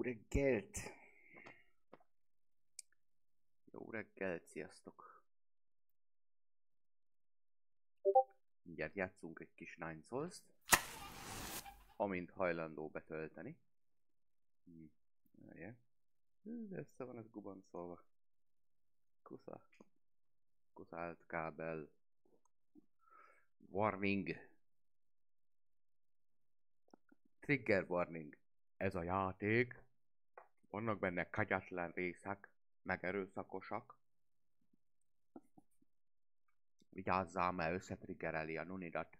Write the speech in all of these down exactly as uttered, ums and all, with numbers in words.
reggelt! Jó reggelt, sziasztok! Mindjárt játszunk egy kis Nine Souls-t, amint hajlandó betölteni. Hm. De össze van ez gubancolva. Kusza. Kuszált kábel. Warning. Trigger warning. Ez a játék. Vannak benne kegyetlen részek, meg erőszakosak. Vigyázzál, mert összetriggereli a nunidat.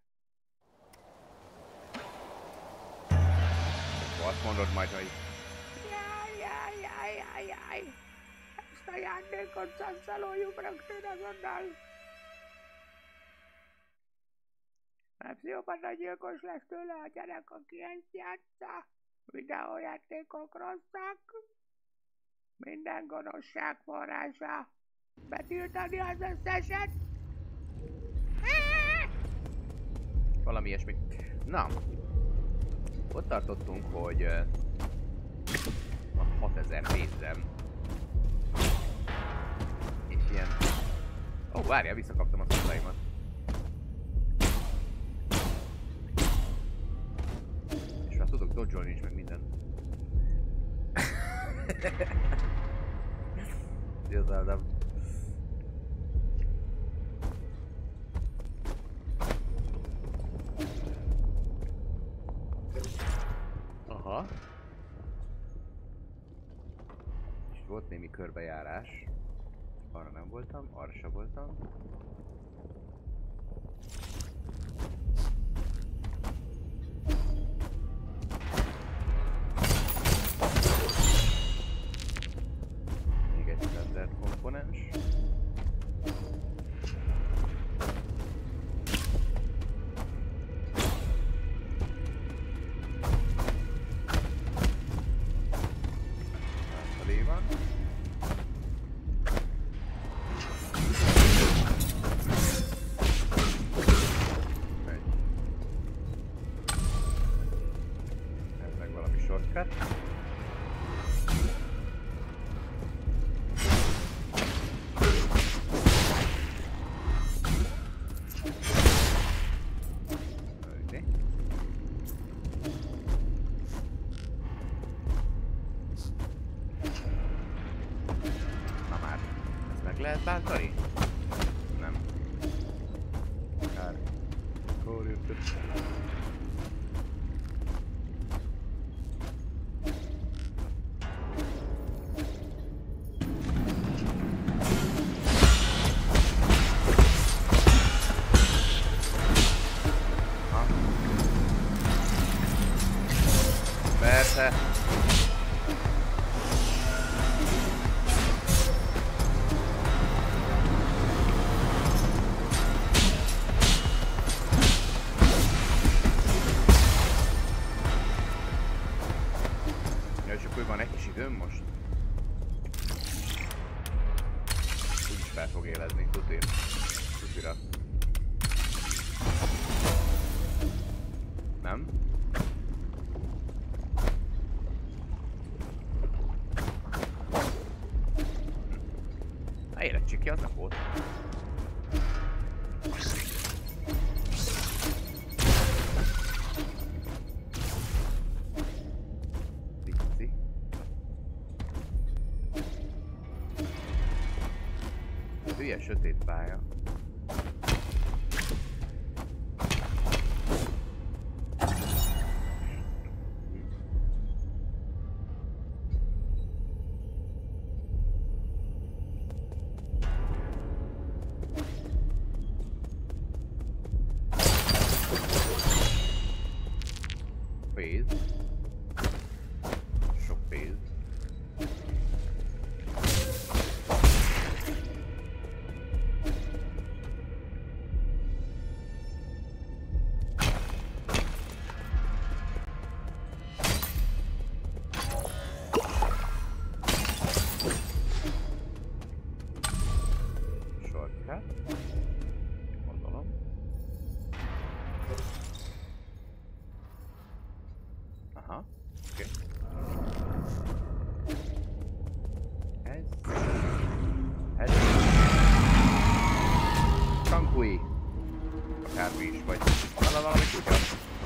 Azt mondod majd, hogy jaj, jaj, jaj, jaj, jaj. Ezt a játékot canceloljuk rögtön azonnal. A pszichopata gyilkos lesz tőle a gyerek, aki ezt játsza. Videójátékok rosszak. Minden gonoszság forrása. Betiltani az összeset. Valami ilyesmi. Na, ott tartottunk, hogy uh, a hatezer pénzem. És ilyen... Ó, oh, várjál, visszakaptam a szolaimat. És már tudok dodge-olni is, meg minden. Igazából. Aha. És volt némi körbejárás. Arra nem voltam, arra sem voltam. Még egy standard komponens. Lehet bántani? Nem. Kár. Kórjöntöt. Ha. Persze. Van egy kis időm most. Úgyis fel fog élezni, tuti. Tutira. Nem? A életcsiki az nem volt. Hülye sötét pálya. Pénz. Sok pénz. Tankui. Akármi is vagy. Van valami kutya.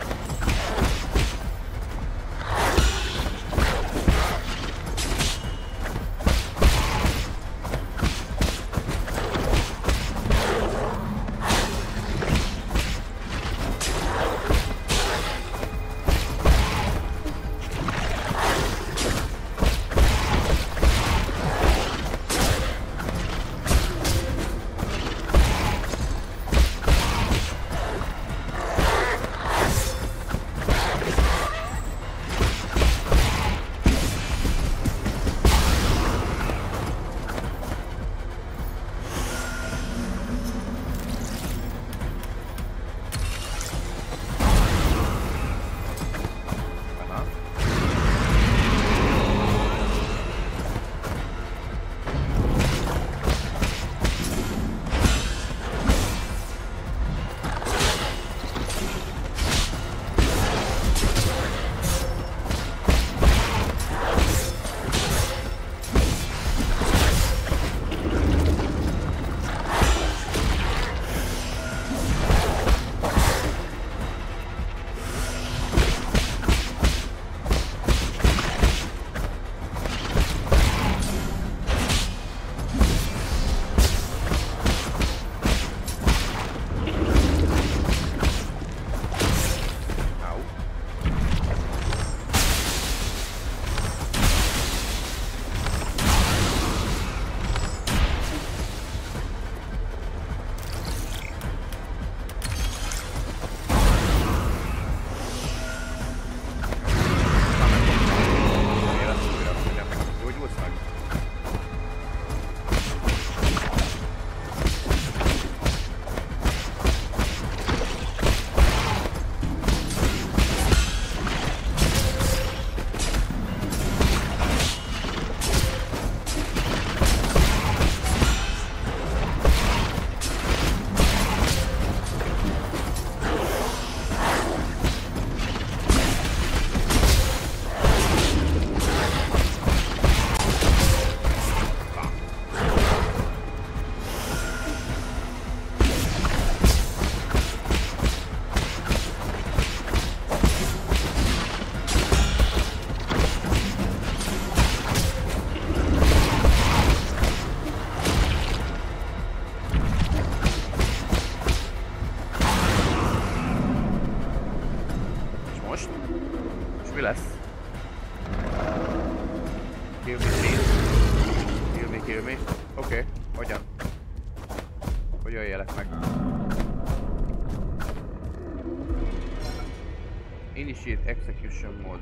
Initiate execution mode.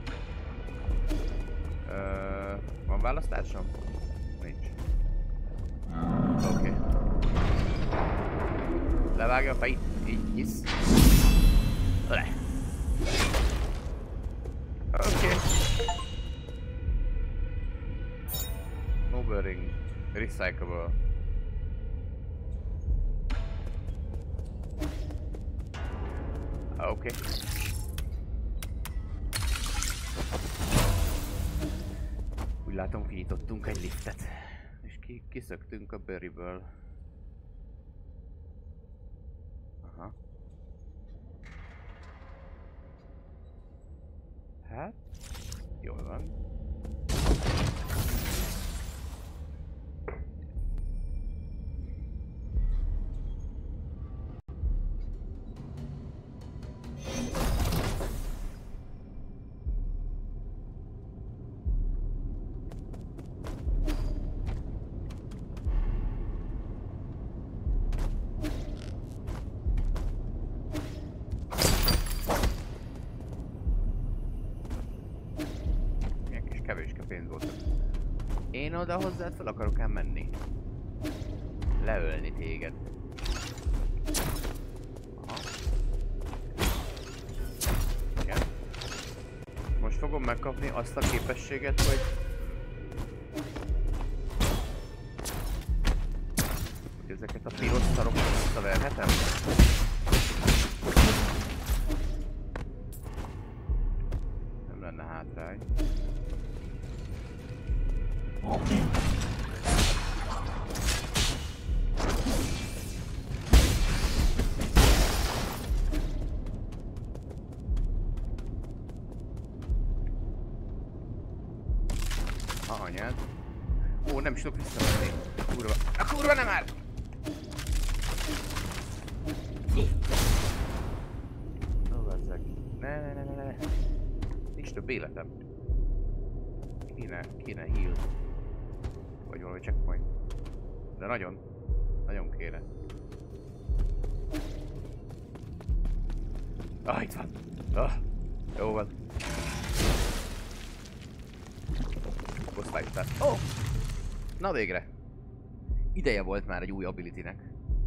Uh, van választásom? Nincs. Oké. Okay. Levágja a fejét. Így hisz. Le. Oké. Okay. Mobile ring. Recyclable. Oké. Okay. Úgy látom, kinyitottunk egy liftet. És ki kiszöktünk a Burryből. Aha. Hát, jól van. Én oda hozzád fel akarok ám menni. Leölni téged. Aha. Igen. Most fogom megkapni azt a képességet, hogy... hogy ezeket a piros szarokat visszaverhetem? Nem lenne hátrány. anyád. Ó, nem is tudok visszamenni. Kurva. A kurva nem áll! Ó, bazzeg. Ne, ne, ne, ne, ne. Nincs több életem. Kéne, kéne heal. Vagy valami checkpoint. De nagyon, nagyon kéne. Ah, itt van. Ah, jó van. Osztályoztál. Ó! Oh! Na végre. Ideje volt már egy új ability-nek.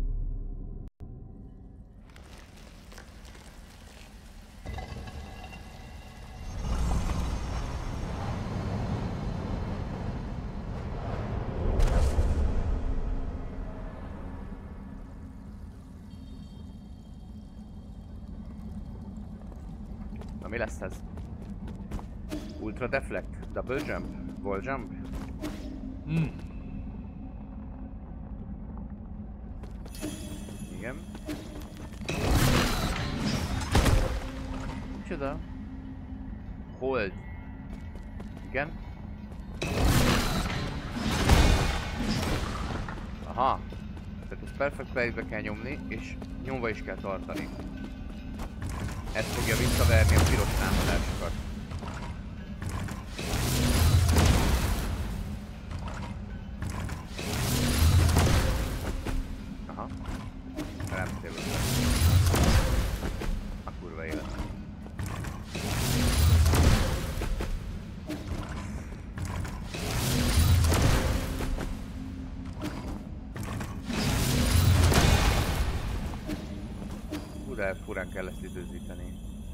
Na mi lesz ez? Ultra deflect, double jump, wall jump. Hmm. Igen. Micsoda? Hold. Igen. Aha. Tehát ezt perfect play-be kell nyomni, és nyomva is kell tartani. Ez fogja visszaverni a piros támadásokat. Aha. Nem tényleg. A kurva élet. Furán, furán kell ezt időzíteni.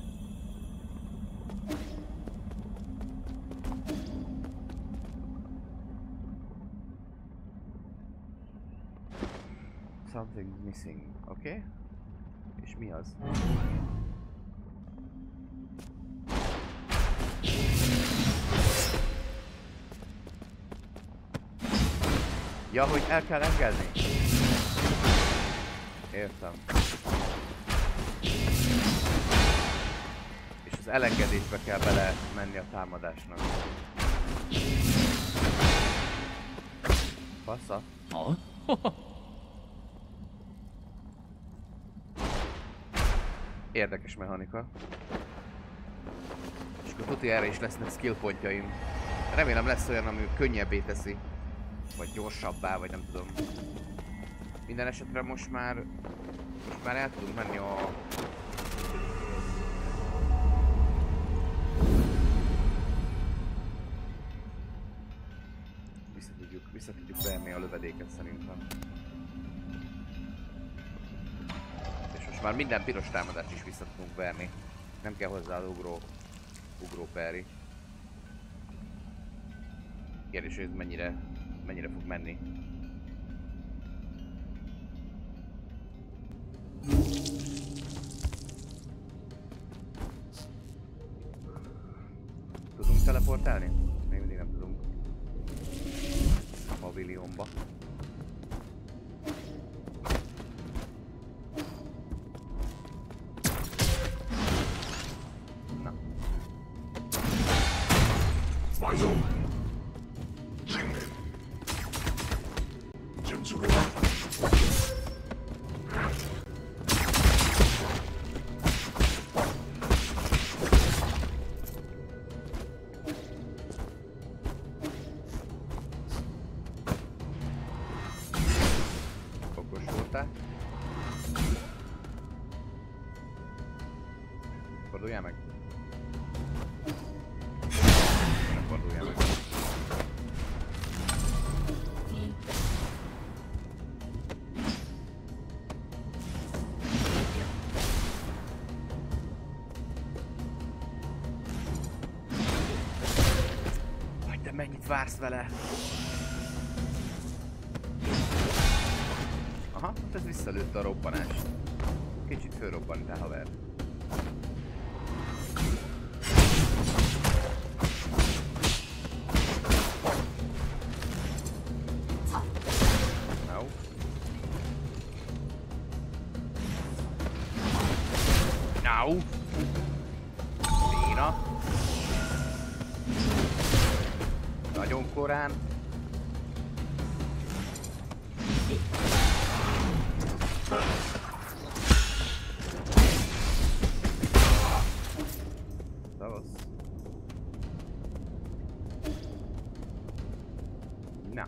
Something missing, oké? Okay? És mi az? Ja, hogy el kell engedni? Értem. És az elengedésbe kell bele menni a támadásnak. Passza? Oh? Érdekes mechanika. És akkor tuti erre is lesznek skill pontjaim. Remélem lesz olyan, ami könnyebbé teszi. Vagy gyorsabbá, vagy nem tudom. Minden esetre most már... Most már el tudunk menni a... Vissza tudjuk, vissza tudjuk verni a lövedéket szerintem. És most már minden piros támadást is vissza tudunk verni. Nem kell hozzá az ugró... ugró peri. Kérdés, hogy ez mennyire... mennyire fog menni. Tudunk teleportálni? Még mindig nem tudunk. A pavilionba. Na. Forduljál meg. Nem forduljál meg. Vagy de mennyit vársz vele? Aha, hát ez visszalőtte a robbanást. Kicsit fölrobbantál, haver. No. No. Béna. Na nagyon korán. Szavasz. Na.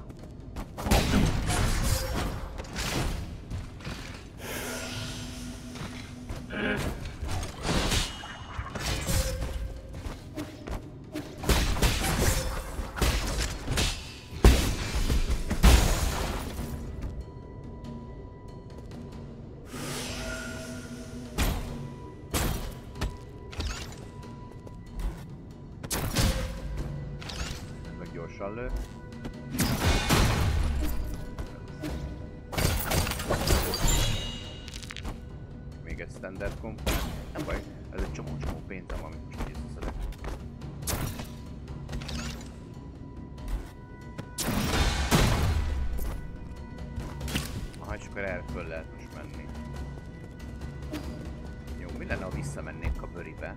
Meg gyorsan lő. Még egy standard comp. Nem baj, ez egy csomó-csomó pénzem, amit most így összeszedek. Aha, és akkor erre föl lehet most menni. Jó, mi lenne, ha visszamennénk a bőribe?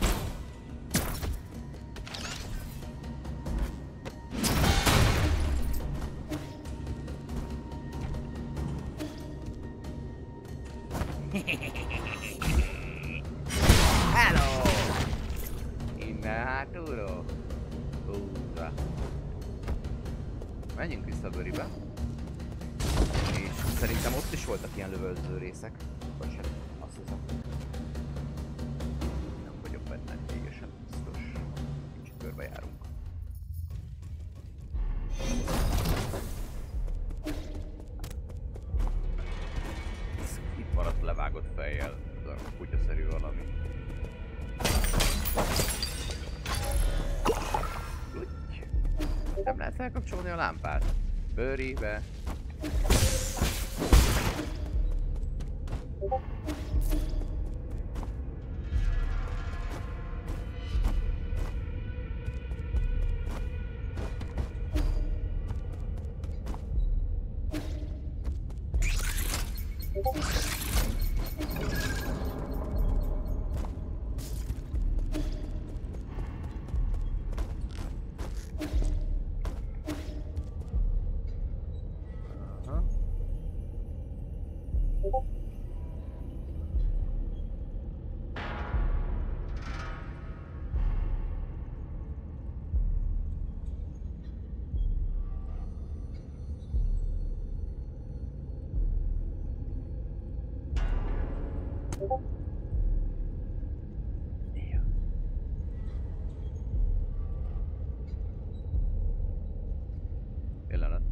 Hello! Innen hátulról? Húzza. Menjünk vissza a bőribe. És szerintem ott is voltak ilyen lövöldöző részek. Vagy sem, azt hiszem. Nem vagyok benne teljesen biztos. Kicsit körbe járunk. Itt maradt levágott fejjel. Ez a kutyaszerű valami. Úgy. Nem lehet felkapcsolni a lámpát. Bőribe. Pillanat.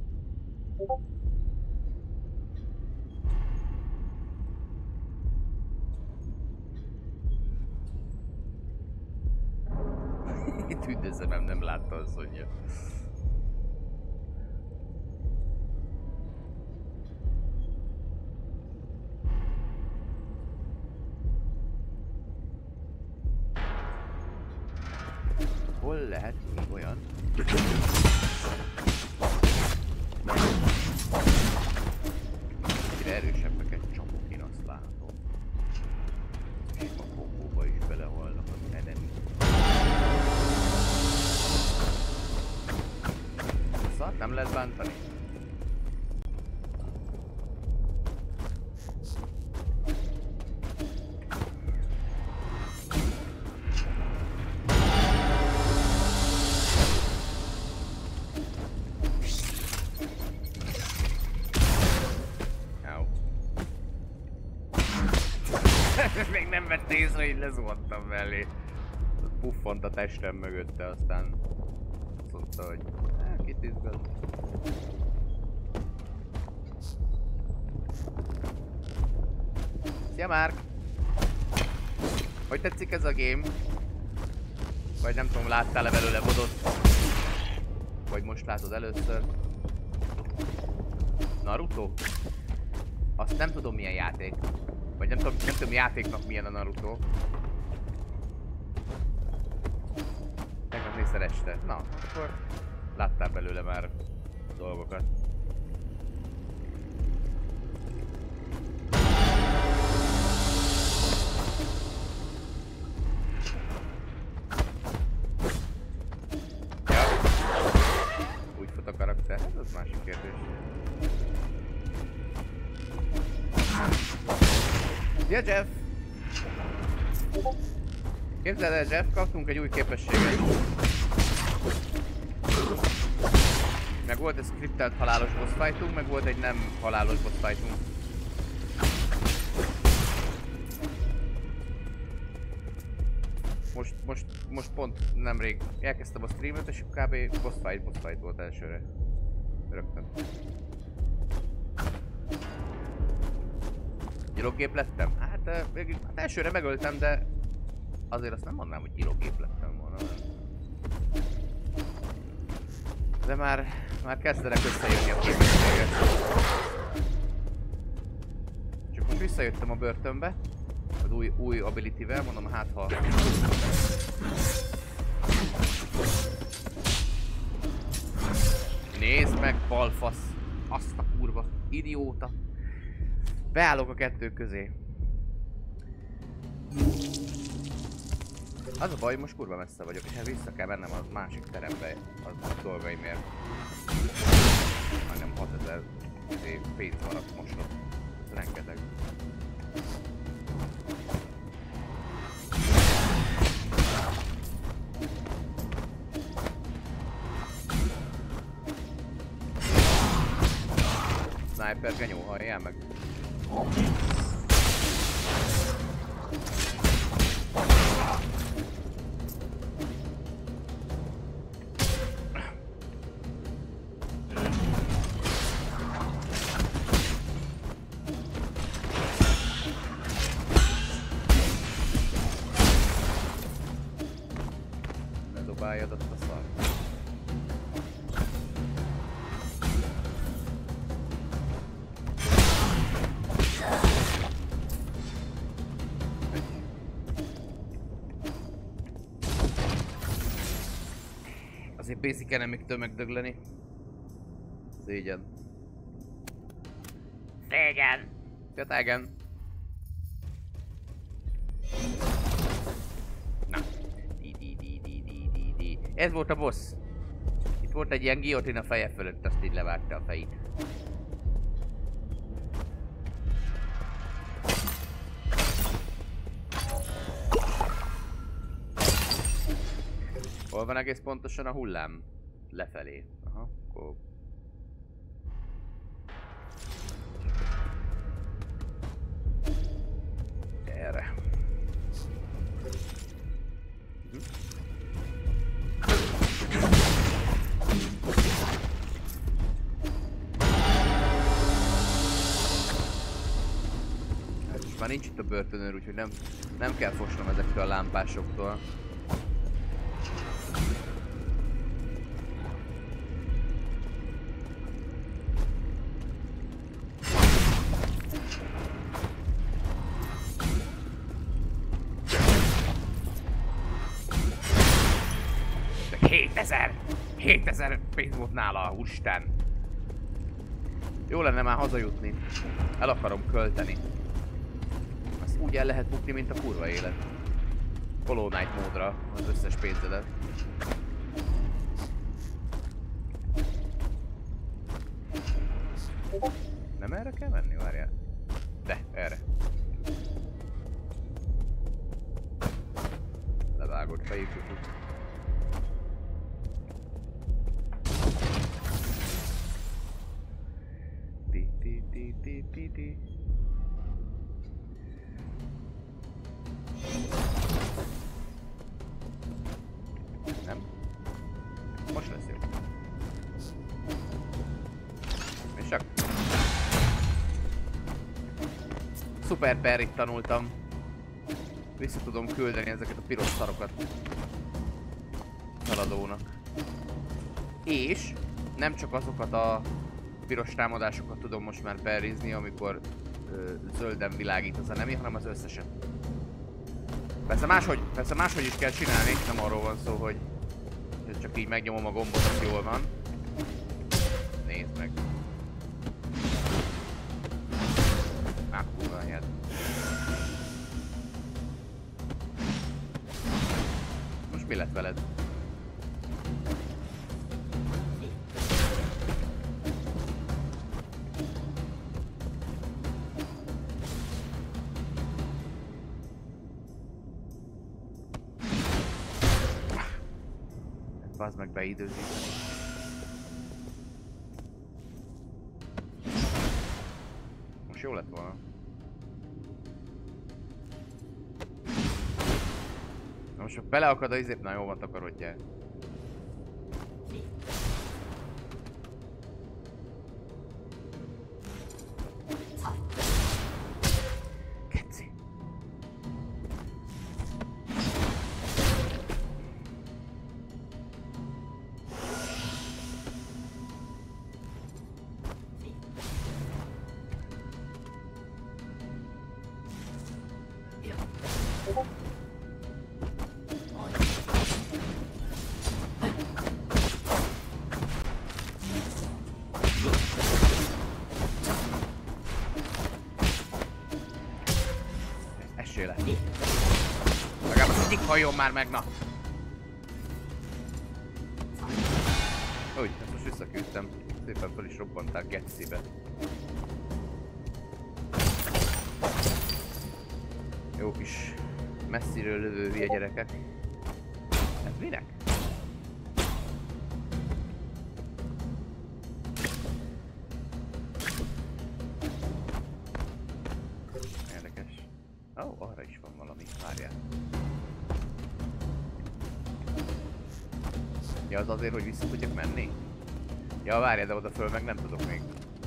Tündözemem nem látta a Szonya. Hol lehet még olyan? Egyre erősebbek egy csomók, én azt látom. És a kombóba is belehalnak az enemy. Szart nem lehet bántani. Még nem vett észre, hogy lezuhantam mellé. Puffant a testem mögötte, aztán azt mondta, hogy eh, kit izgat. Szia Márk! Hogy tetszik ez a game? Vagy nem tudom, láttál-e belőle vodot? Vagy most látod először? Naruto? Azt nem tudom milyen játék. Vagy nem tudom, nem tudom játéknak milyen a Naruto. Megmondni szereste. Na, akkor láttál belőle már dolgokat. Ja. Szia Jeff! Képzeld el Jeff, kaptunk egy új képességet. Meg volt egy skriptelt halálos boss fightunk, meg volt egy nem halálos boss fightunk. Most, most, most pont nemrég elkezdtem a streamet, és kb. boss fight, boss fight volt elsőre. Rögtön. Gyilokgép lettem? Hát, uh, hát elsőre megöltem, de azért azt nem mondanám, hogy gyilokgép lettem volna. De már, már kezdenek összejönni a képességek. Csak most visszajöttem a börtönbe, az új, új ability-vel, mondom, hát ha... Nézd meg, balfasz! Azt a kurva, idióta! Beállok a kettő közé. Az a baj, most kurva messze vagyok, és hát vissza kell mennem a másik terembe az a dolgaimért. Majdnem hatezer pénz maradt most ott. Ez rengeteg. Sniper genyó, halljál meg! Ne dobáljad azt a szart. Azért basic enemiktől megdögleni. Szégyen. Szégyen! Kötelgen. Na. Di, di, di, di, di, di, di. Ez volt a boss. Itt volt egy ilyen guillotine a feje fölött, azt így levágta a fejét. Hol van egész pontosan a hullám? Lefelé. Aha, akkor... Erre. Hm. Most már nincs itt a börtönőr, úgyhogy nem, nem kell fosnom ezektől a lámpásoktól. hétezer! hétezer pénz volt nála, Isten! Jó lenne már hazajutni. El akarom költeni. Azt úgy el lehet bukni, mint a kurva élet. Hollow Knight módra az összes pénzedet. Nem erre kell menni, várjál? De, erre. Levágott fejüküket. Ti ti ti ti ti ti. Nem. Most lesz jó. És csak. Szuper parryt tanultam. Vissza tudom küldeni ezeket a piros szarokat feladónak. És nem csak azokat a piros támadásokat tudom most már parryzni, amikor ö, zölden világít az enemi, hanem az összeset. Persze máshogy, persze máshogy is kell csinálni, nem arról van szó, hogy csak így megnyomom a gombot, az jól van. Nézd meg. Már kurva anyád. Most mi lett veled? bazd meg beidőzíteni. Most jó lett volna. Na most, ha beleakad a izé... Na jó van, takarodjál. Keci. Essél le. Legalább az egyik hajjon már meg, na! Úgy, ezt most visszaküldtem. Szépen fel is robbantál gecibe. Jó kis messziről lövő hülye gyerekek. Ez minek? Érdekes. Ó, oh, arra is van valami, várjál. Ja, az azért, hogy vissza tudjak menni? Ja, várjál, de oda föl meg nem tudok még.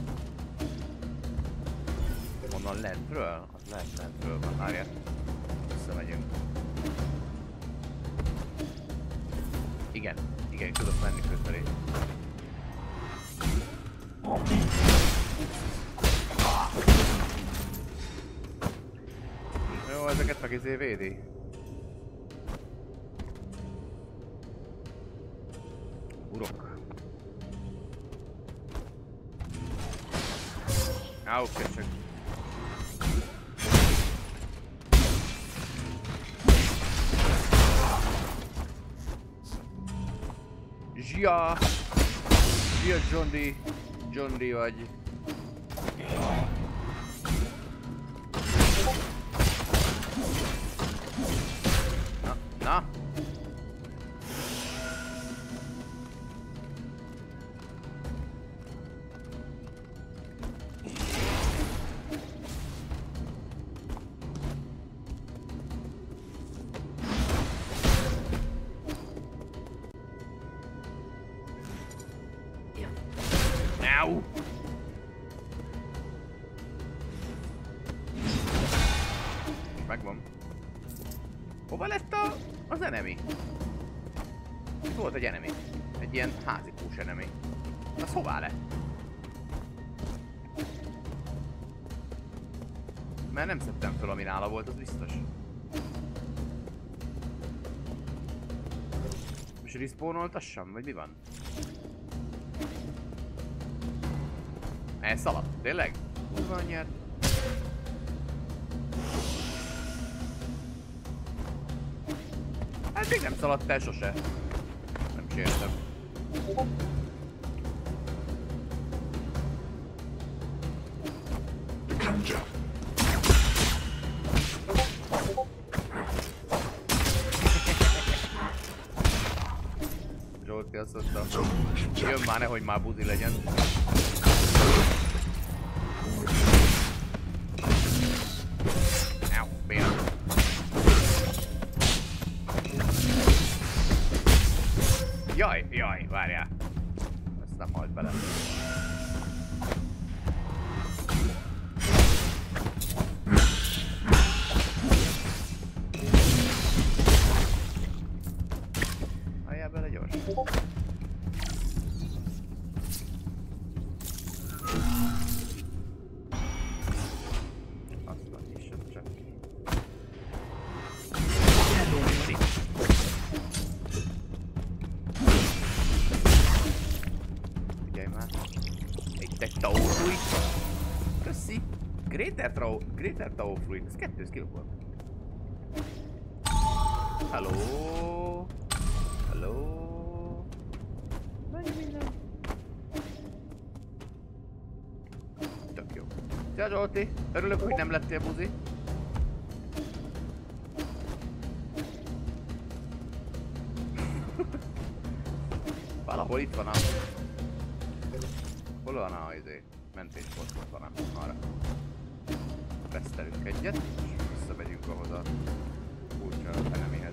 Honnan lentről? Az lehet lentről van, várjál. Visszamegyünk. Igen, igen, tudok menni közfelé. Jó, ezeket meg izé védi. Urok. Á, köcsög. Zsia! Zsia John D. John D vagy. Na, na! Au! Megvan. Hova lett a... az enemy? Itt volt egy enemy. Egy ilyen házikós enemy. Az hová lett? Mert nem szedtem fel, ami nála volt, az biztos. Most respawnoltassam, vagy mi van? Elszaladt, tényleg? Kurva anyját. Hát még nem szaladt el sose. Nem sértem. Zsolti azt mondta, jön már, nehogy már buzi legyen. Au, béna. Jaj, jaj, várjál. Ezt nem halt bele. Halljál bele gyors. Köszi! Greater Tau... Greater Tau Fluid, ez kettő skill volt. Hello. Hello. Mennyi minden? Tök jó. Szia Zsolti! Örülök, hogy nem lettél buzi. Valahol itt van a... Hol van a izé? Mentéspont, ott van a... arra. Resztelünk egyet, és visszamegyünk ahhoz a furcsa enemihez.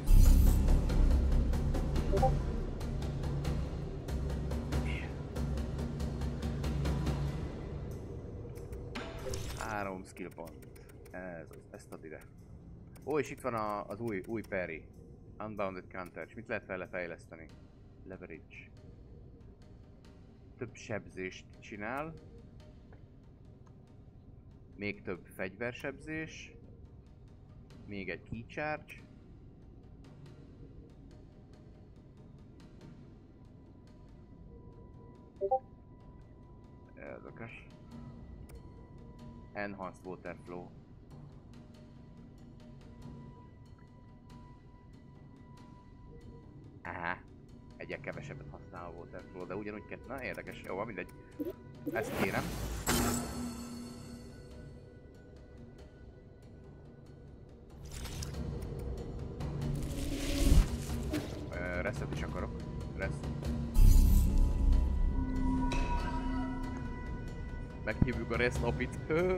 Három skill pont. Ez az, ezt add ide. Ó, és itt van a, az új, új parry. Unbounded counter. És mit lehet vele fejleszteni? Leverage. Több sebzést csinál. Még több fegyversebzés. Még egy key charge. Érdekes. Enhanced water flow. Aha. Egyre kevesebbet használ a water flow, de ugyanúgy kell. Na érdekes, jó van, mindegy. Ezt kérem. Uh, Reset is akarok. Rest. Meghívjuk a rest napit.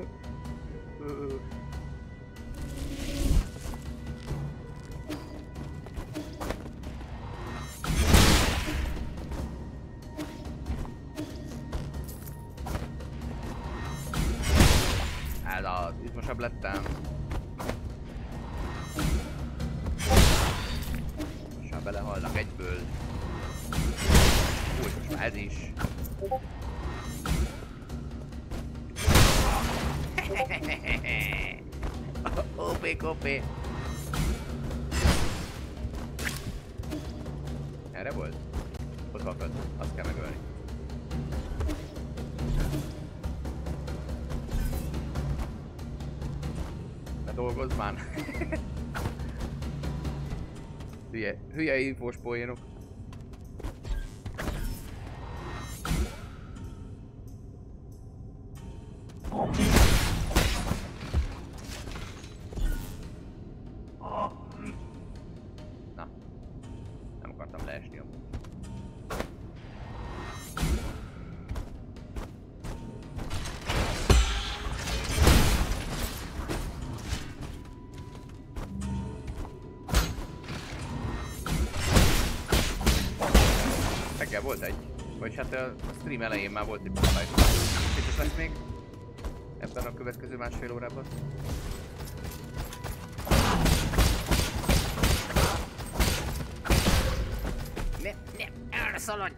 Hát az izmosabb lettem. Most már belehalnak egyből. Úgy, most már ez is. Opé, kopé. Erre volt? Ott van föld, azt kell megölni. Ne dolgozz már! hülye, hülye infós poénok. Na, nem akartam leesni amúgy. Reggel volt egy, vagy hát a stream elején már volt egy bossfight. És lesz még ebben a következő másfél órában. Nem, nem, arra szaladj!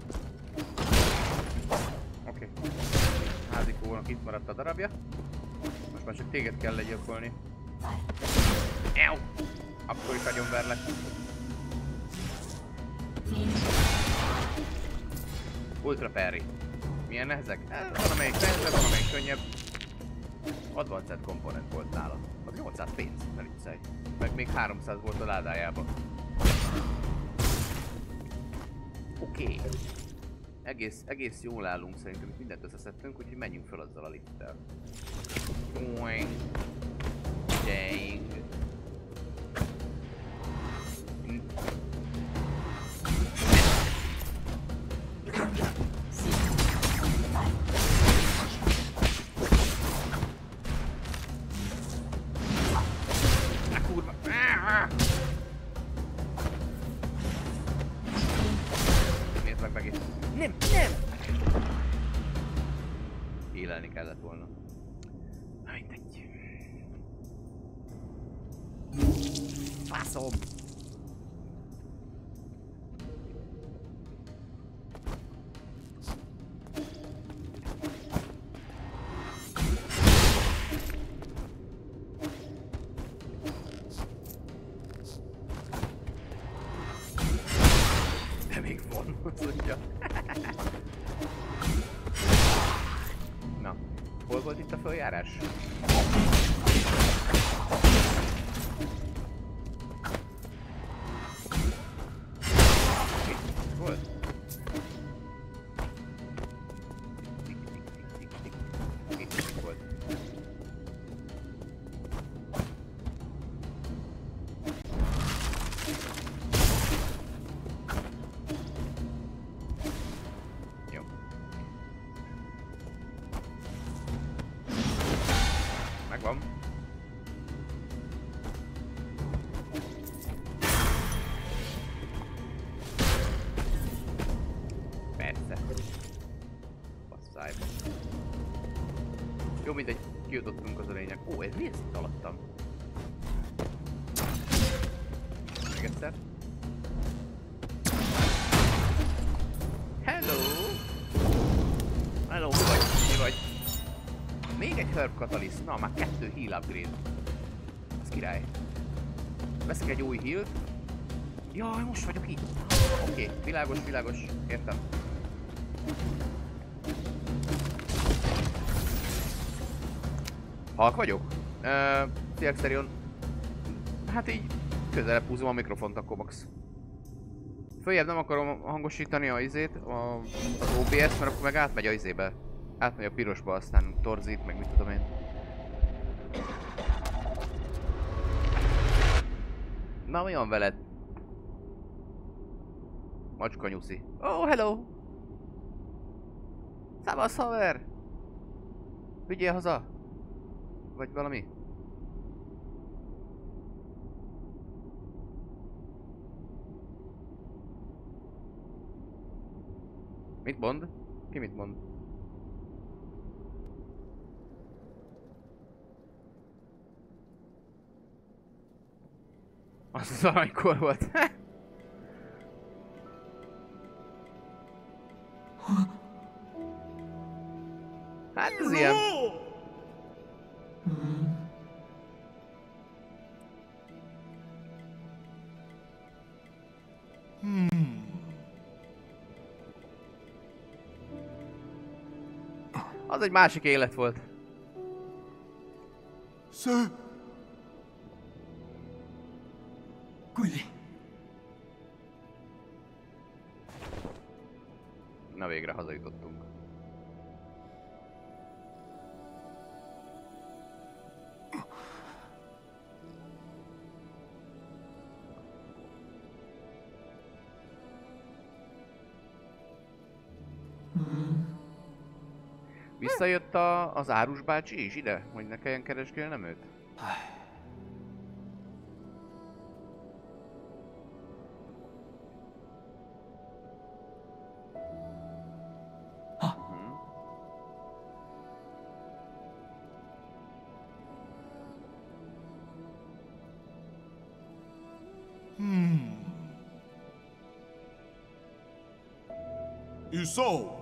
Oké. Okay. Házikónak itt maradt a darabja. Most már csak téged kell legyilkolni. Ew! Akkor is agyonverlek. Ultra parry. Milyen nehezek? Van amelyik nehezebb, van amelyik könnyebb. Advanced komponent volt nála. Az nyolcszáz pénz, ne viccelj. Meg még háromszáz volt a ládájában. Oké. Okay. Egész, egész jól állunk szerintem, itt mindent összeszedtünk, úgyhogy menjünk fel azzal a lifttel. Dang. Nem, nem! Élelni kellett volna. Na mindegy. Faszom! De még van, mondja. Na, hol volt itt a följárás? Itt volt? Itt volt. Jó, mindegy, kijutottunk, az a lényeg. Ó, ez mi ez itt alattam? Még egyszer. Hello! Hello, mi vagy? Mi vagy? Még egy Herb Catalyst. Na, már kettő heal upgrade. Ez király. Veszek egy új healt. Jaj, most vagyok itt. Oké, okay, világos, világos. Értem. Halk vagyok? Uh, T-Exterion. Hát így közelebb húzom a mikrofont, akkor max. Följebb nem akarom hangosítani a izét, a, az o bé es, mert akkor meg átmegy a izébe. Átmegy a pirosba, aztán torzít, meg mit tudom én. Na, mi van veled? Macska nyuszi. Oh, hello! Szávasz, haver! Vigyél haza! Vagy valami? Mit mond? Ki mit mond? Az az aranykor volt. Hát ez ilyen. Az egy másik élet volt. Sir. Quilly. Na végre hazajutottunk. Visszajött a, az Árus bácsi is ide, hogy ne kelljen keresgélnem őt? Hmm. Hmm. You saw.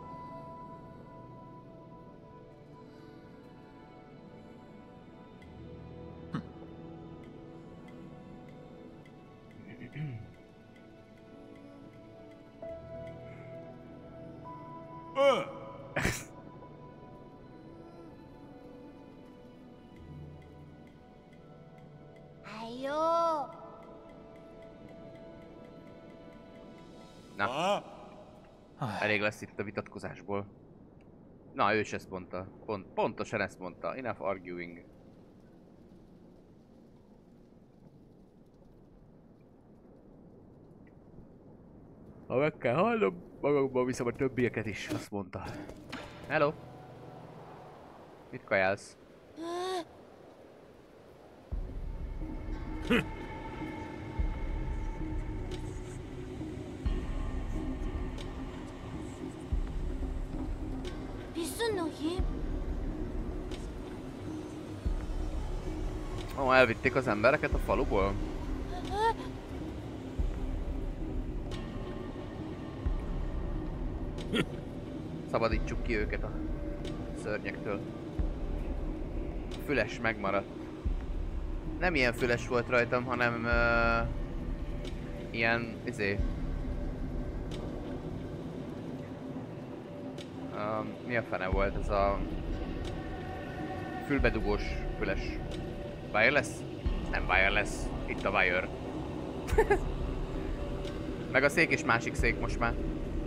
Na. Elég lesz itt a vitatkozásból. Na, ő is ezt mondta. Pont, pontosan ezt mondta. Enough arguing. Ha meg kell hallom, magamban viszem a többieket is, azt mondta. Hello! Mit kajálsz? Ó, elvitték az embereket a faluból? Szabadítsuk ki őket a szörnyektől. A füles megmaradt. Nem ilyen füles volt rajtam, hanem uh, ilyen, izé... Uh, mi a fene volt ez a... fülbedugós füles. Wireless? Nem wireless. Itt a wire. Meg a szék is másik szék most már.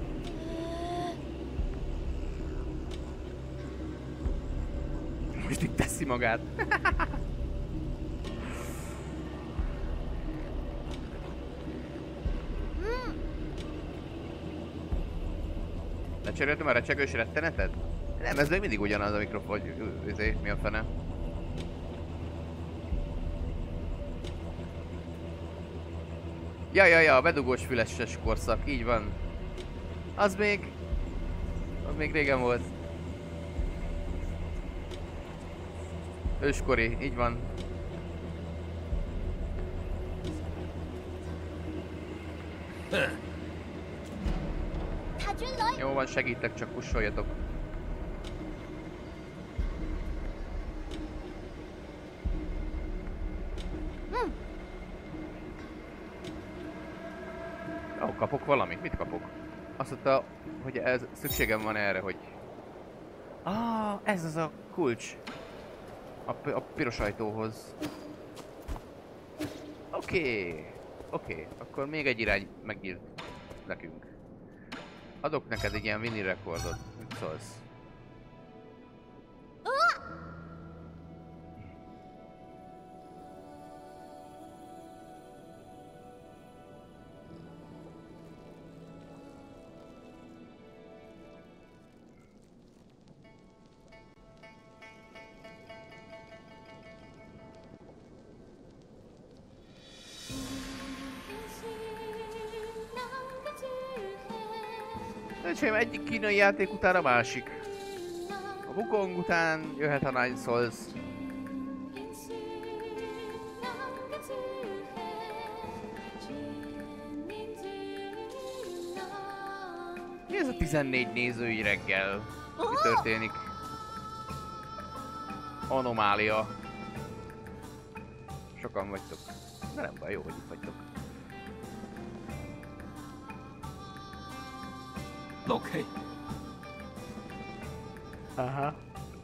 Most itt teszi magát. Lecseréltem a recsegős rettenetet? Nem, ez még mindig ugyanaz a mikrofon, hogy mi a fene. Ja, ja, ja, a bedugós füleses korszak, így van. Az még... Az még régen volt. Őskori, így van. Jó van, segítek, csak kussoljatok. Ó, oh, kapok valamit? Mit kapok? Azt mondta, hogy ez szükségem van erre, hogy... Ah, ez az a kulcs. A, a piros ajtóhoz. Oké. Okay. Oké, okay. Akkor még egy irány megnyílt nekünk. Adok neked egy ilyen mini rekordot. Mit szólsz? Öcsém, egyik kínai játék után a másik. A Wukong után jöhet a Nine Souls. Mi ez a tizennégy nézői reggel? Mi történik? Anomália. Sokan vagytok. De nem baj, jó, hogy itt vagytok. Okay. Aha.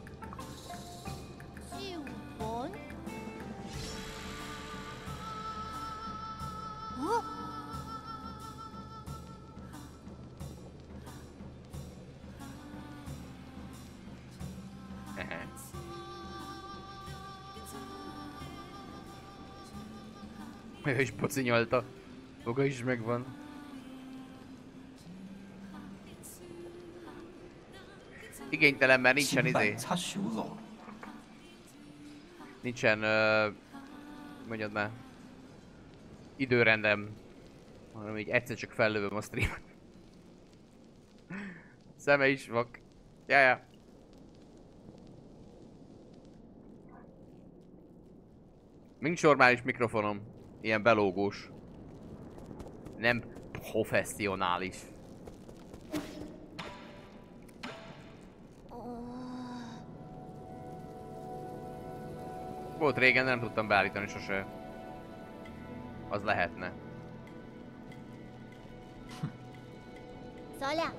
Ő is pocinyolta. Foga is megvan. Igénytelen, mert nincsen izé. Nincsen, uh, mondjad már, időrendem, hanem így egyszer csak fellövöm a streamet. Szeme is vak. Jaja. Nincs normális mikrofonom. Ilyen belógós. Nem professzionális. Volt régen, de nem tudtam beállítani sose. Az lehetne. Szolya!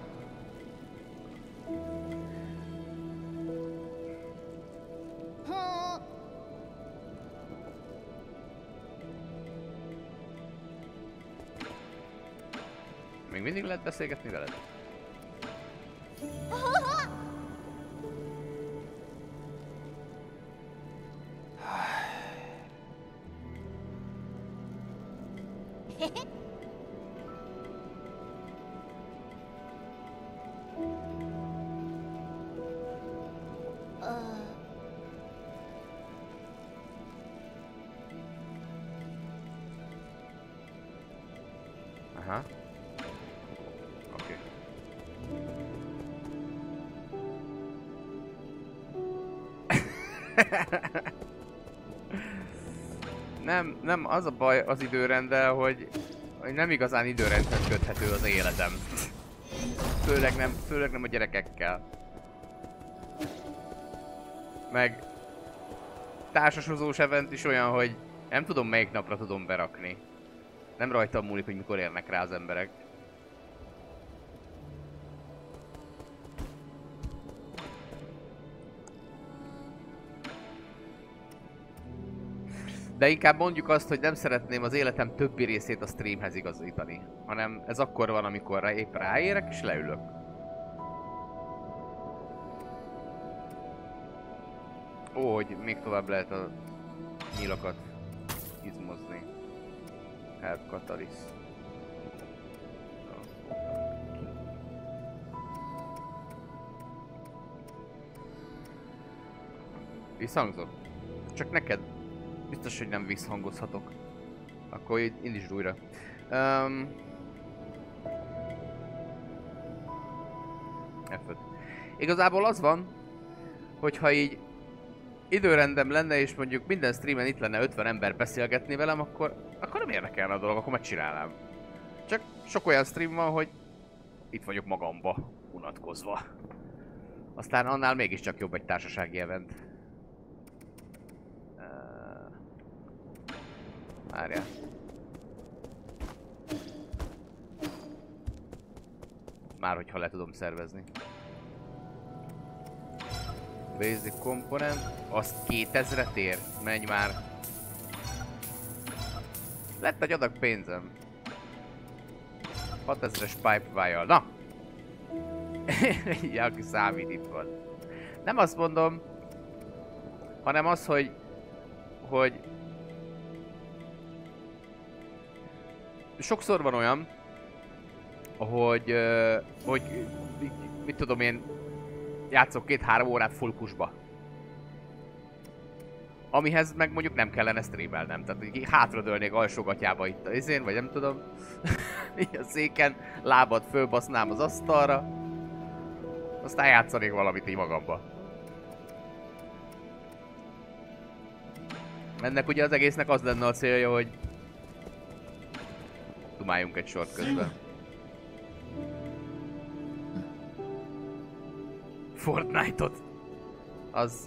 Még mindig lehet beszélgetni veled? Aha. Oké. Nem, nem, az a baj az időrenddel, hogy, hogy nem igazán időrendhez köthető az életem. Főleg nem, főleg nem a gyerekekkel. Meg társashozós event is olyan, hogy nem tudom melyik napra tudom berakni. Nem rajtam múlik, hogy mikor érnek rá az emberek. De inkább mondjuk azt, hogy nem szeretném az életem többi részét a streamhez igazítani. Hanem ez akkor van, amikor épp ráérek és leülök. Ó, hogy még tovább lehet a nyílakat izmozni. Help Catalyst. Visszhangzott? Csak neked. Biztos, hogy nem visszhangozhatok. Akkor indítsd újra. Um, F öt. Igazából az van, hogyha így időrendem lenne, és mondjuk minden streamen itt lenne ötven ember beszélgetni velem, akkor, akkor nem érdekelne a dolog, akkor megcsinálnám. Csak sok olyan stream van, hogy itt vagyok magamba, unatkozva. Aztán annál mégiscsak jobb egy társasági event. Uh, Várjál. Már hogyha le tudom szervezni. Basic component, az kétezret ér, menj már. Lett egy adag pénzem. hatezres pipe wire, na! Ja, aki számít, itt van. Nem azt mondom, hanem az, hogy... hogy... sokszor van olyan, hogy... Uh, hogy... mit tudom én... játszok két-három órát full pushba. Amihez meg mondjuk nem kellene streamelnem, tehát így hátradőlnék alsógatyába itt az izén, vagy nem tudom. Így a széken, lábad fölbasznám az asztalra. Aztán játszanék valamit így magamba. Ennek ugye az egésznek az lenne a célja, hogy dumáljunk egy sort közben. Fortnite-ot. Az...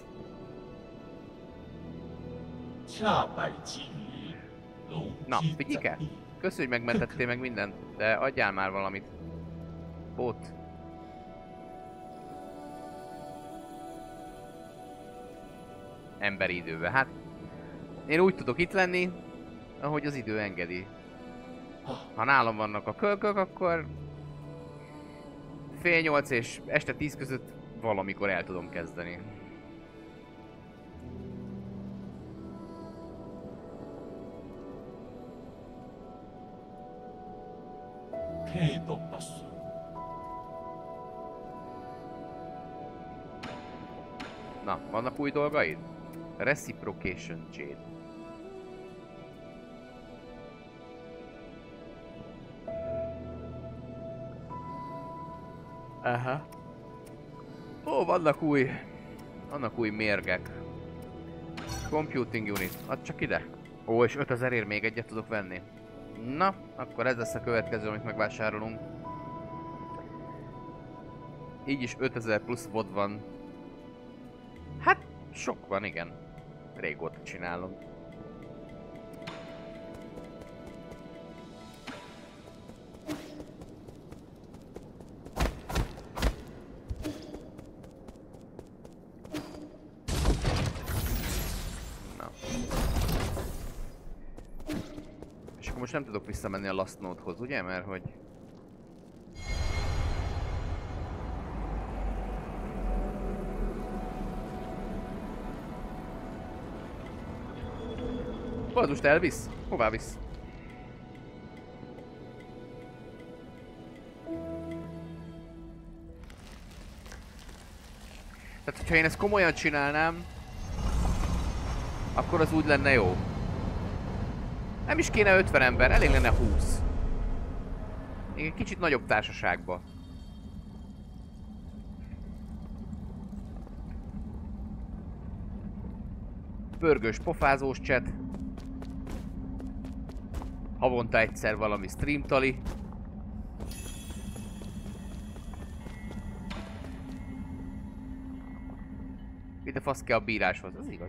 Na, figyike! Köszönjük, hogy megmentettél meg mindent, de adjál már valamit. Bot. Emberi időben. Hát... én úgy tudok itt lenni, ahogy az idő engedi. Ha nálam vannak a kölkök, akkor... fél nyolc és este tíz között valamikor el tudom kezdeni. Na, vannak új dolgaid? Reciprocation Jade. Aha. Ó, vannak új... vannak új mérgek. Computing unit. Add csak ide. Ó, és ötezerért még egyet tudok venni. Na, akkor ez lesz a következő, amit megvásárolunk. Így is ötezer plusz vod van. Hát, sok van, igen. Régóta csinálom. Na. És akkor most nem tudok visszamenni a Last Node-hoz, ugye? Mert hogy... Bazdust elvisz? Hová visz? Tehát, hogyha én ezt komolyan csinálnám, akkor az úgy lenne jó. Nem is kéne ötven ember, elég lenne húsz. Még egy kicsit nagyobb társaságba. Pörgős, pofázós chat. Havonta egyszer valami streamtali. Mit a fasz kell a bíráshoz? Az igaz.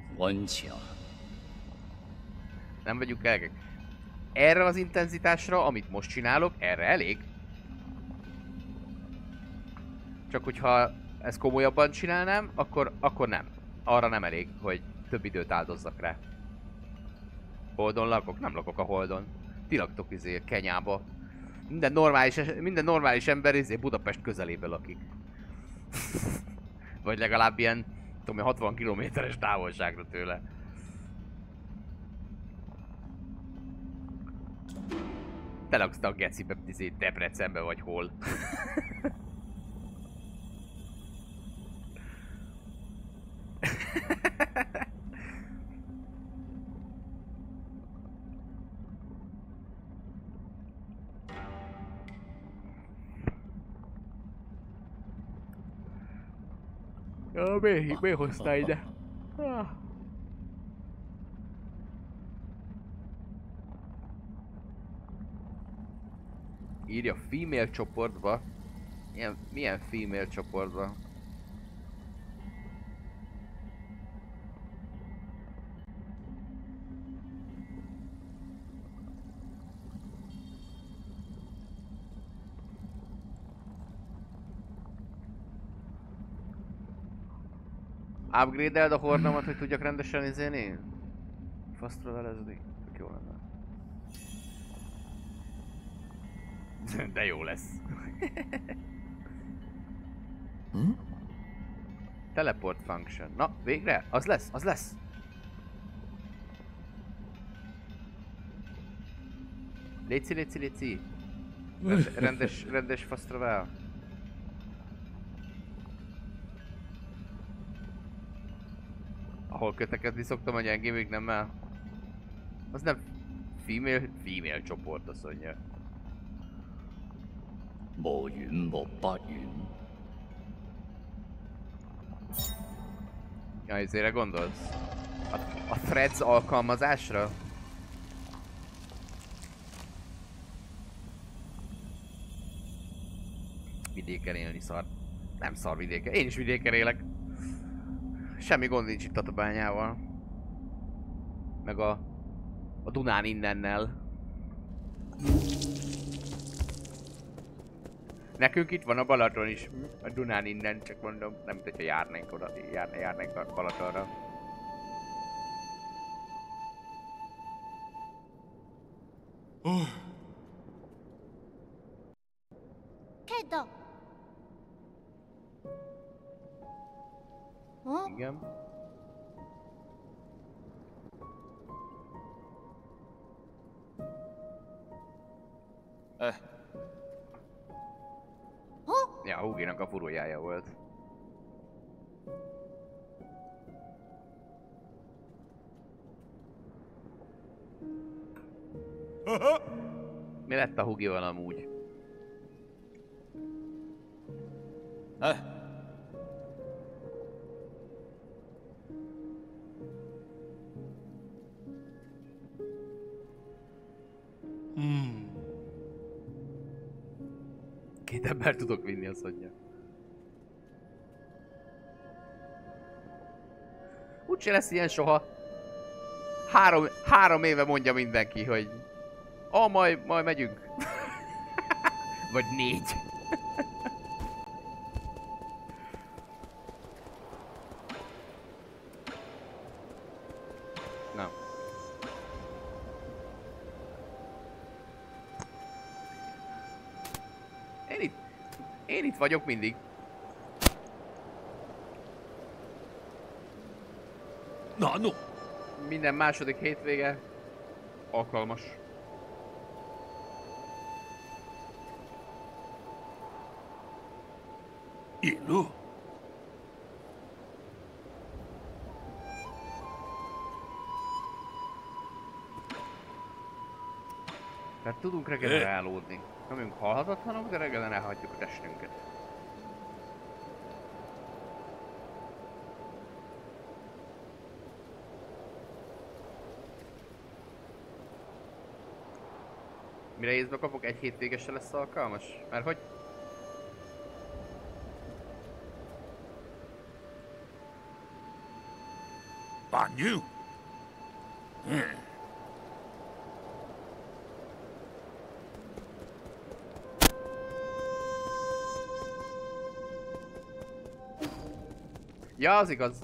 Nem vagyunk elegek. Erre az intenzitásra, amit most csinálok, erre elég. Csak hogyha ezt komolyabban csinálnám, akkor, akkor nem. Arra nem elég, hogy több időt áldozzak rá. Holdon lakok? Nem lakok a Holdon. Ti laktok izé Kenyába. Minden normális, minden normális ember izé Budapest közelében lakik. Vagy legalább ilyen, tudom, hatvan kilométeres távolságra tőle. Te laksz a gecibe, izé Debrecenbe vagy hol. Ja, miért, miért hoztál ide? Ah. Írja female csoportba. Milyen, milyen female csoportba? Upgrade-eld a hornomat, hogy tudjak rendesen izélni? Fast travelezni? Tök jó lenne. De jó lesz. Hm? Teleport function. Na, végre? Az lesz, az lesz! Léci, léci, léci! Rend, rendes, rendes fast travel. Ahol kötekedni szoktam a gyengémig, nem el. Az nem female, female csoport, azt mondja. 無遠莫不遠。 Ja, ezére gondolsz? A, a threads alkalmazásra? Vidéken élni szar. Nem szar vidéken. Én is vidéken élek. Semmi gond nincs itt Tatabányával. Meg a, a Dunán innennel. Nekünk itt van a Balaton is, a Dunán innen, csak mondom, nem tudja, hogy járnánk oda, járnánk, járnánk a Balatonra. Oh, ケイト。ん？ Igen. Eh, Ja, Huginak a furójája volt. Mi lett a Hugival amúgy? eh, hmm. Két ember tudok vinni, azt mondja. Úgyse lesz ilyen soha. Három, három éve mondja mindenki, hogy ah, majd, majd megyünk. Vagy négy. Na. Én itt, én itt vagyok mindig. Na, no. Minden második hétvége alkalmas. Illó. Tehát tudunk regenerálódni. Nem vagyunk halhatatlanok, de regenerálhatjuk a testünket. Mire észbe kapok, egy hétvégesen lesz alkalmas? Mert hogy? Banyu. Ja, az igaz.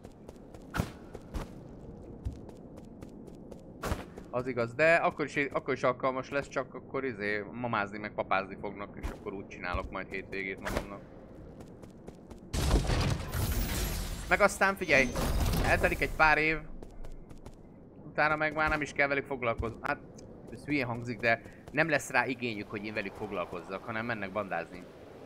Az igaz, de akkor is, akkor is alkalmas lesz, csak akkor izé mamázni meg papázni fognak, és akkor úgy csinálok majd hétvégét magamnak. Meg aztán figyelj, eltelik egy pár év, utána meg már nem is kell velük foglalkozni. Hát, ez hülyén hangzik, de nem lesz rá igényük, hogy én velük foglalkozzak, hanem mennek bandázni.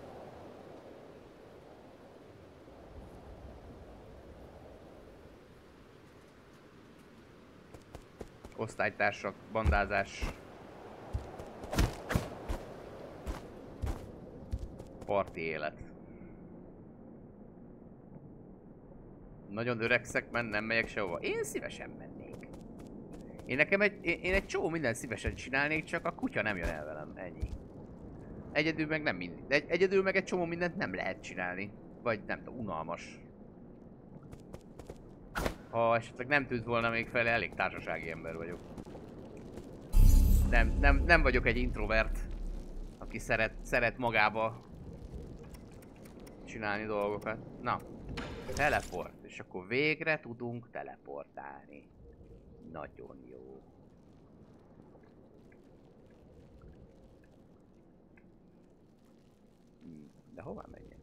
Osztálytársak, bandázás. Parti élet. Nagyon öregszek, men nem megyek sehova. Én szívesen mennék. Én nekem egy, én, én egy csomó mindent szívesen csinálnék, csak a kutya nem jön el velem, ennyi. Egyedül meg nem mindig. De egy, egyedül meg egy csomó mindent nem lehet csinálni. Vagy nem tudom, unalmas. Ha esetleg nem tűnt volna még fel, elég társasági ember vagyok. Nem, nem, nem vagyok egy introvert, aki szeret, szeret magába csinálni dolgokat. Na, teleport. És akkor végre tudunk teleportálni. Nagyon jó. Hmm, de hová menjek?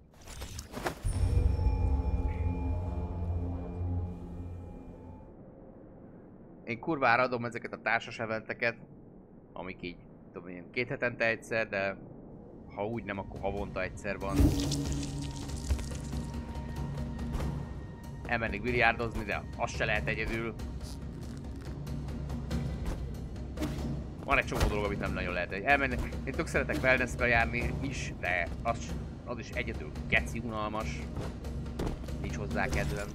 Én kurvára adom ezeket a társas eventeket, amik így, tudom én, két hetente egyszer, de ha úgy nem, akkor havonta egyszer van. Elmennék biliárdozni, de az se lehet egyedül. Van egy csomó dolog, amit nem nagyon lehet. Elmenni. Én tök szeretek wellnessbe járni is, de az, az is egyedül geci unalmas. Nincs hozzá kedvem.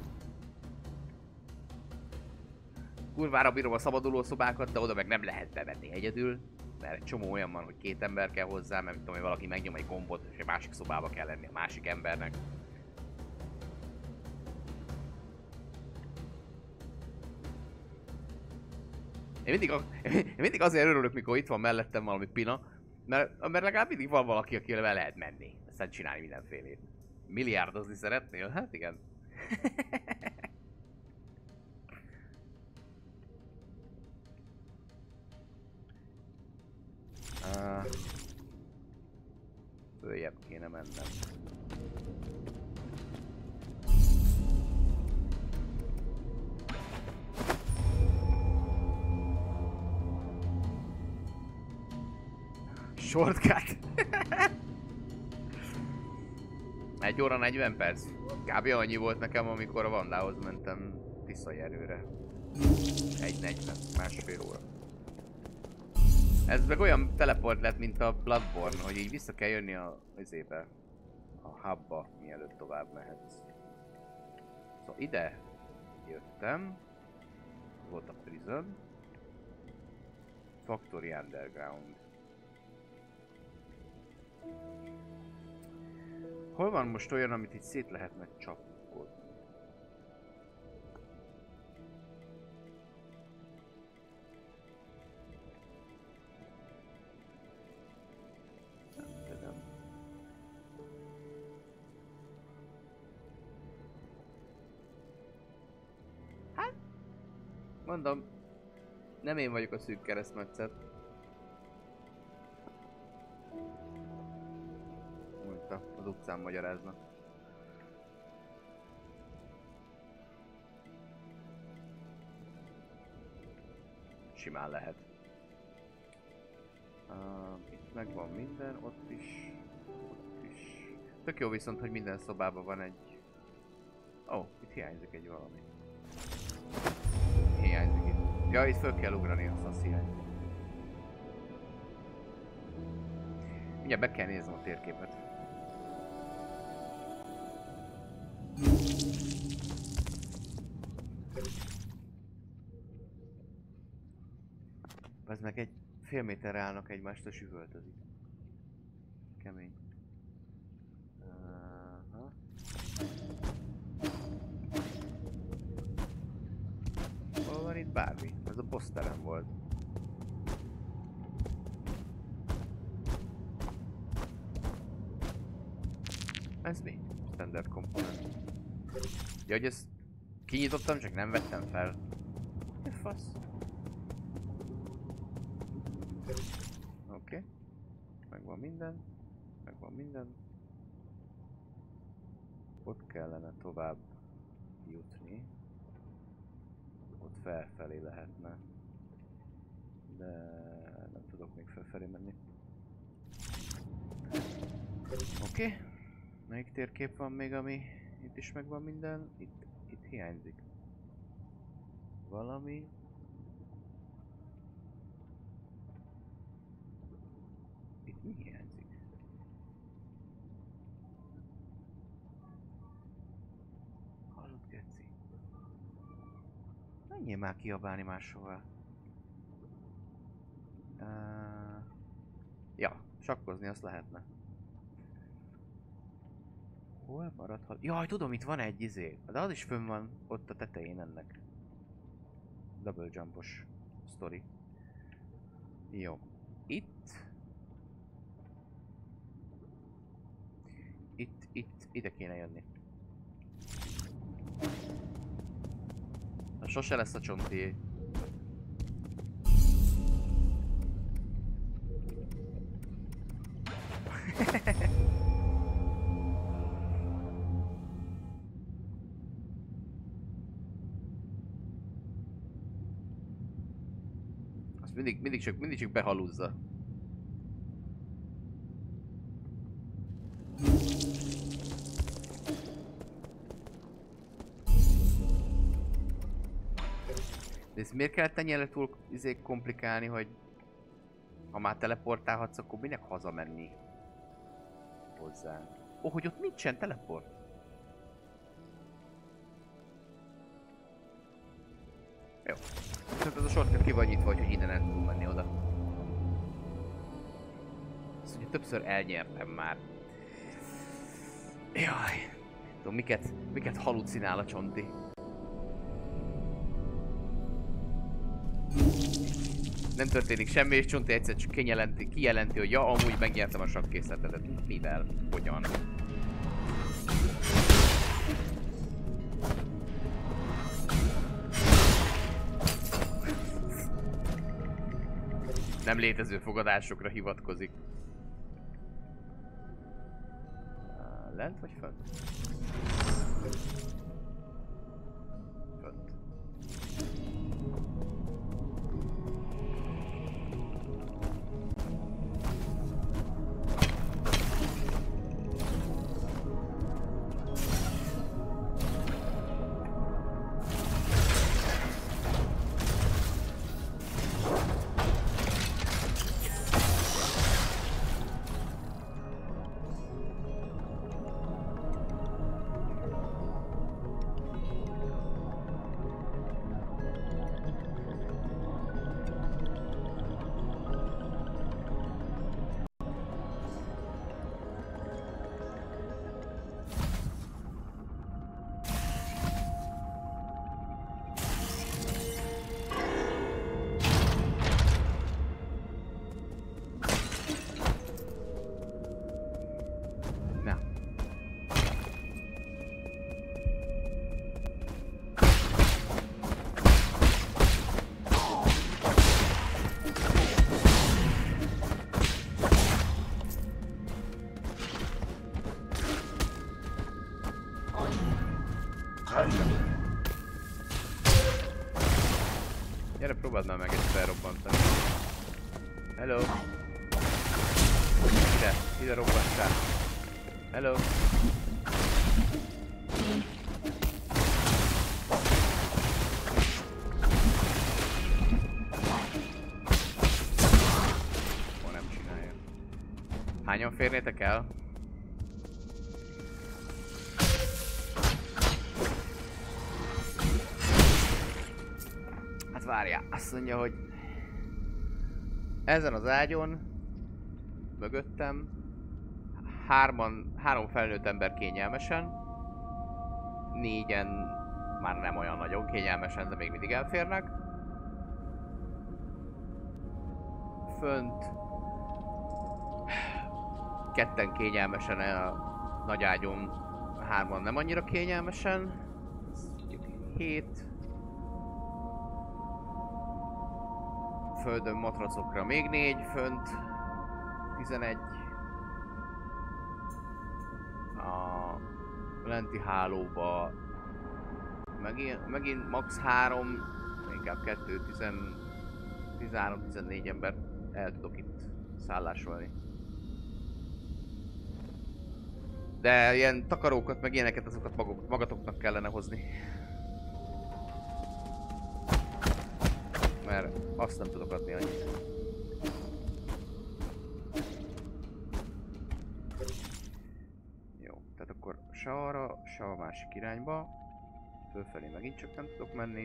Kurvára bírom a szabaduló szobákat, de oda meg nem lehet bemenni egyedül. Mert egy csomó olyan van, hogy két ember kell hozzá, mert tudom, hogy valaki megnyom egy gombot, és egy másik szobába kell lenni a másik embernek. Én mindig, a, én mindig azért örülök, mikor itt van mellettem valami pina, mert, mert legalább mindig van valaki, akivel el lehet menni. Aztán csinálni mindenfélét. Milliárdozni szeretnél? Hát igen. uh, följebb kéne mennem. Shortcut. egy óra negyven perc. Kb. Annyi volt nekem, amikor a Vandához mentem Tiszajerőre. egy negyven, másfél óra. Ez meg olyan teleport lett, mint a Bloodborne, hogy így vissza kell jönni a izébe, a hubba, mielőtt tovább mehetsz. Szóval ide jöttem. Volt a prison. Factory Underground. Hol van most olyan, amit itt szét lehetne csapkodni? Nem tudom. Hát? Mondom, nem én vagyok a szűk keresztmetszet. Az utcán magyaráznak. Simán lehet. Uh, itt megvan minden, ott is, ott is. Tök jó viszont, hogy minden szobában van egy... Ó, oh, itt hiányzik egy valami. Hiányzik itt. Ja, itt föl kell ugrani, az azt hiányzik. Mindjárt be kell néznem a térképet. Ez meg egy fél méterre állnak egymást, és üvöltözik. Kemény. Aha. Hol van itt bármi? Ez a boss terem volt. Ez mi? Standard component. Ja, hogy ezt kinyitottam, csak nem vettem fel. Mi fasz? Oké. Okay. Megvan minden. Megvan minden. Ott kellene tovább jutni. Ott felfelé lehetne. De nem tudok még felfelé menni. Oké. Okay. Melyik térkép van még, ami itt is megvan minden? Itt, itt hiányzik valami. Itt mi hiányzik? Hallott, geci? Menjél már kiabálni máshová. Uh, ja, Sakkozni azt lehetne. Hol maradhat? Jaj, tudom, itt van egy izé. De az is fönn van ott a tetején ennek. Double jumpos sztori. Jó. Itt. Itt, itt, ide kéne jönni. Na, sose lesz a csontié. Azt mindig, mindig csak, mindig csak behalúzza. De ezt miért kellett ennyire túl izé komplikálni, hogy ha már teleportálhatsz, akkor minek hazamenni hozzá? Ó, oh, hogy ott nincsen teleport? Jó. Viszont ez a shortcut ki van nyitva, hogy innen el tudunk menni oda. Azt ugye többször elnyertem már. Jaj. Tudom, miket, miket halucinál a csonti. Nem történik semmi, és Csonti egyszer csak kijelenti, kijelenti, hogy ja, amúgy megnyertem a sakkészletedet. Mivel? Hogyan? Nem létező fogadásokra hivatkozik. Lent vagy fönt? Fönt. Gyere, próbáld már meg egy felrobbantani. Hello! Ide, ide robbantál. Hello! Ó, nem csinálja. Hányan férnétek el? Várjál, azt mondja, hogy ezen az ágyon mögöttem hárman, három felnőtt ember kényelmesen, négyen már nem olyan nagyon kényelmesen, de még mindig elférnek. Fönt ketten kényelmesen a nagy ágyon, hárman nem annyira kényelmesen. Hét. Földön matracokra még négy, fönt tizenegy. A lenti hálóba megint, megint max három, inkább kettő, tizenhárom tizennégy ember el tudok itt szállásolni. De ilyen takarókat, meg ilyeneket, azokat maguk, magatoknak kellene hozni. Mert azt nem tudok adni annyit. Jó, tehát akkor se arra, se a másik irányba. Fölfelé megint csak nem tudok menni.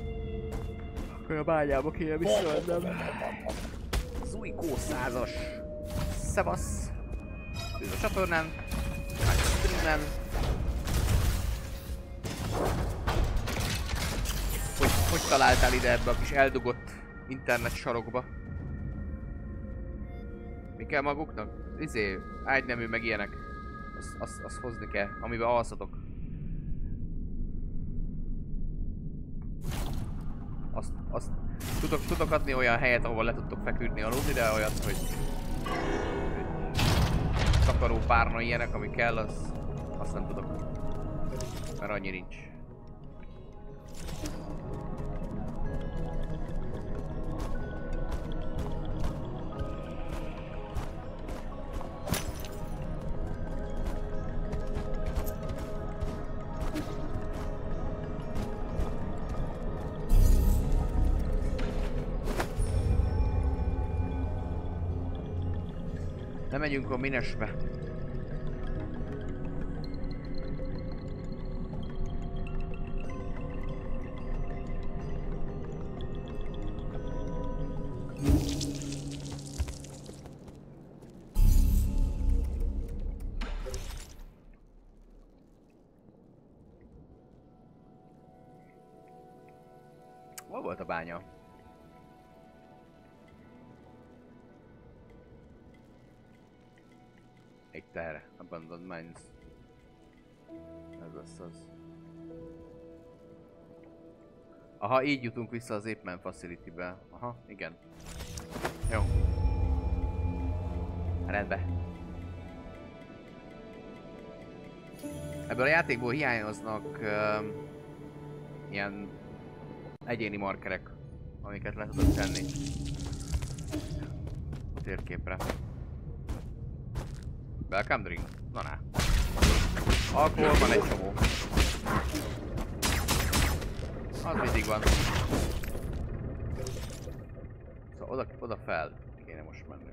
Akkor a bányába kéne visszamennem. Az új kószázas. szevasz! Üdv a csatornán! Lájk a streamen! Hogy, hogy találtál ide ebbe a kis eldugott internet sarokba? Mi kell maguknak? Izé, ágynemű meg ilyenek. Azt, azt, azt hozni kell, amiben alszatok. Azt, azt tudok, tudok adni olyan helyet, ahol le tudtok feküdni, aludni, de olyat, hogy... takaró párna ilyenek, ami kell, az, azt nem tudok. Mert annyi nincs. Nem megyünk a Minesbe. Hol volt a bánya? Itt erre, Abandoned Mines. Ez lesz az. Aha, így jutunk vissza az Ape-Man Facility-be. Aha, igen. Jó. Rendben. Ebből a játékból hiányoznak uh, ilyen egyéni markerek, amiket le tudok tenni a térképre. Welcome drink? Na ná. Alkohol van egy csomó. Az mindig van. Szóval oda, oda fel kéne most mennünk.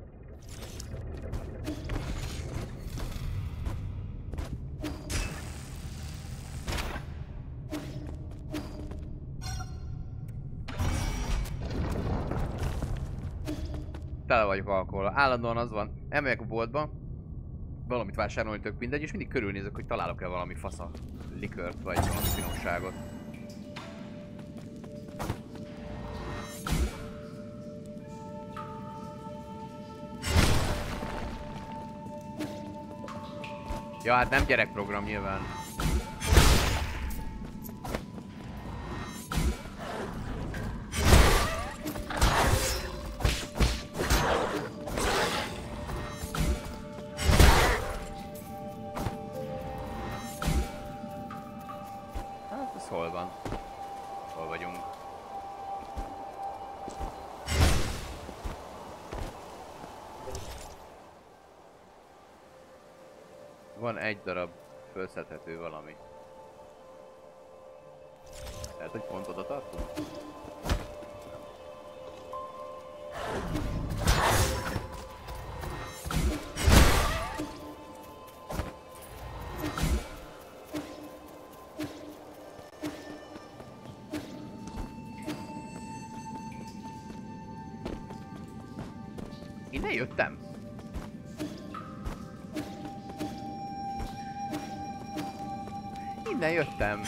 Tele vagyok alkohollal. Állandóan az van. Elmegyek a boltba, valamit vásárolni, tök mindegy, és mindig körülnézek, hogy találok-e valami fasza likört, vagy valami finomságot. Ja, hát nem gyerekprogram nyilván. Hol van? Hol vagyunk? Van egy darab felszedhető valami. Lehet, hogy pont oda tartunk? Innen jöttem. Innen jöttem.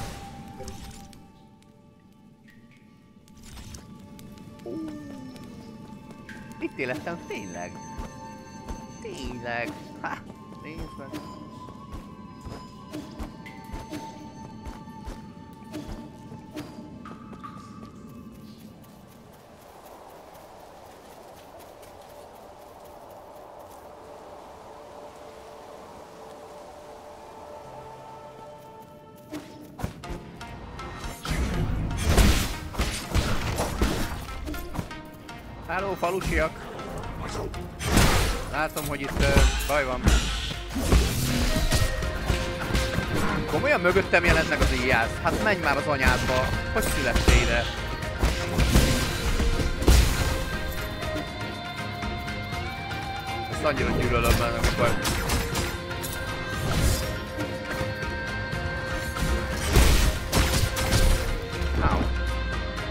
Uh. Itt élettem tényleg. Tényleg. Ha, nézd meg. Háló, falusiak! Látom, hogy itt uh, baj van. Komolyan mögöttem jelent meg az íjász. Hát menj már az anyádba! Hogy születtél ide? Ezt annyira gyűlölöm el, amikor...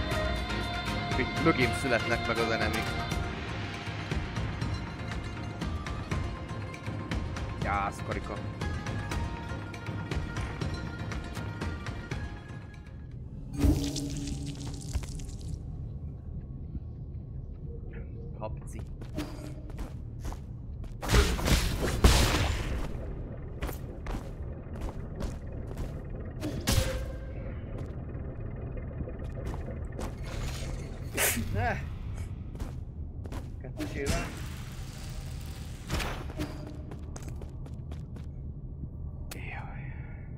Mögém születnek meg az enemik. Jász, karika. Habci. Ne! Kettősével. Jaj.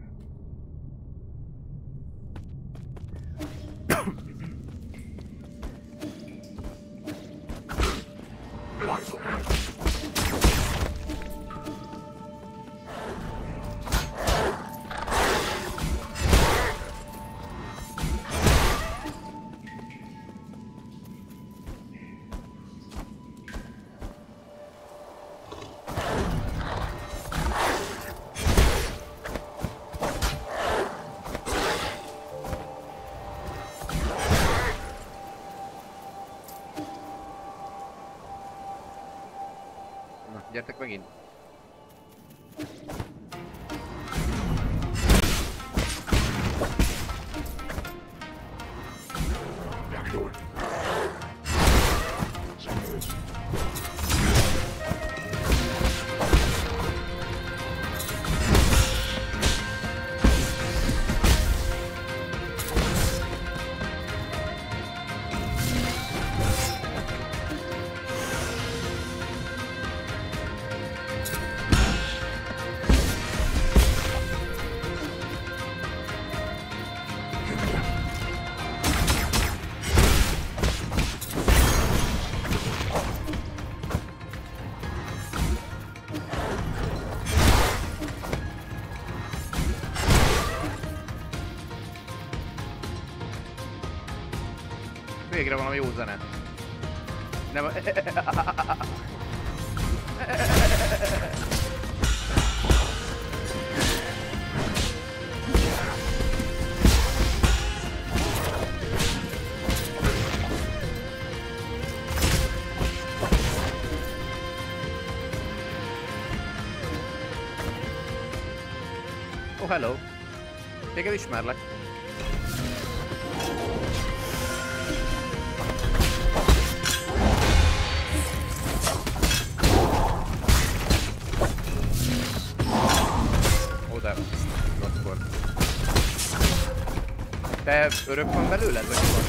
Na, gyertek megint. Végre valami jó zene. Nem... Oh, hello. Téged ismerlek. Akkor. Te örök van belőled, vagy van?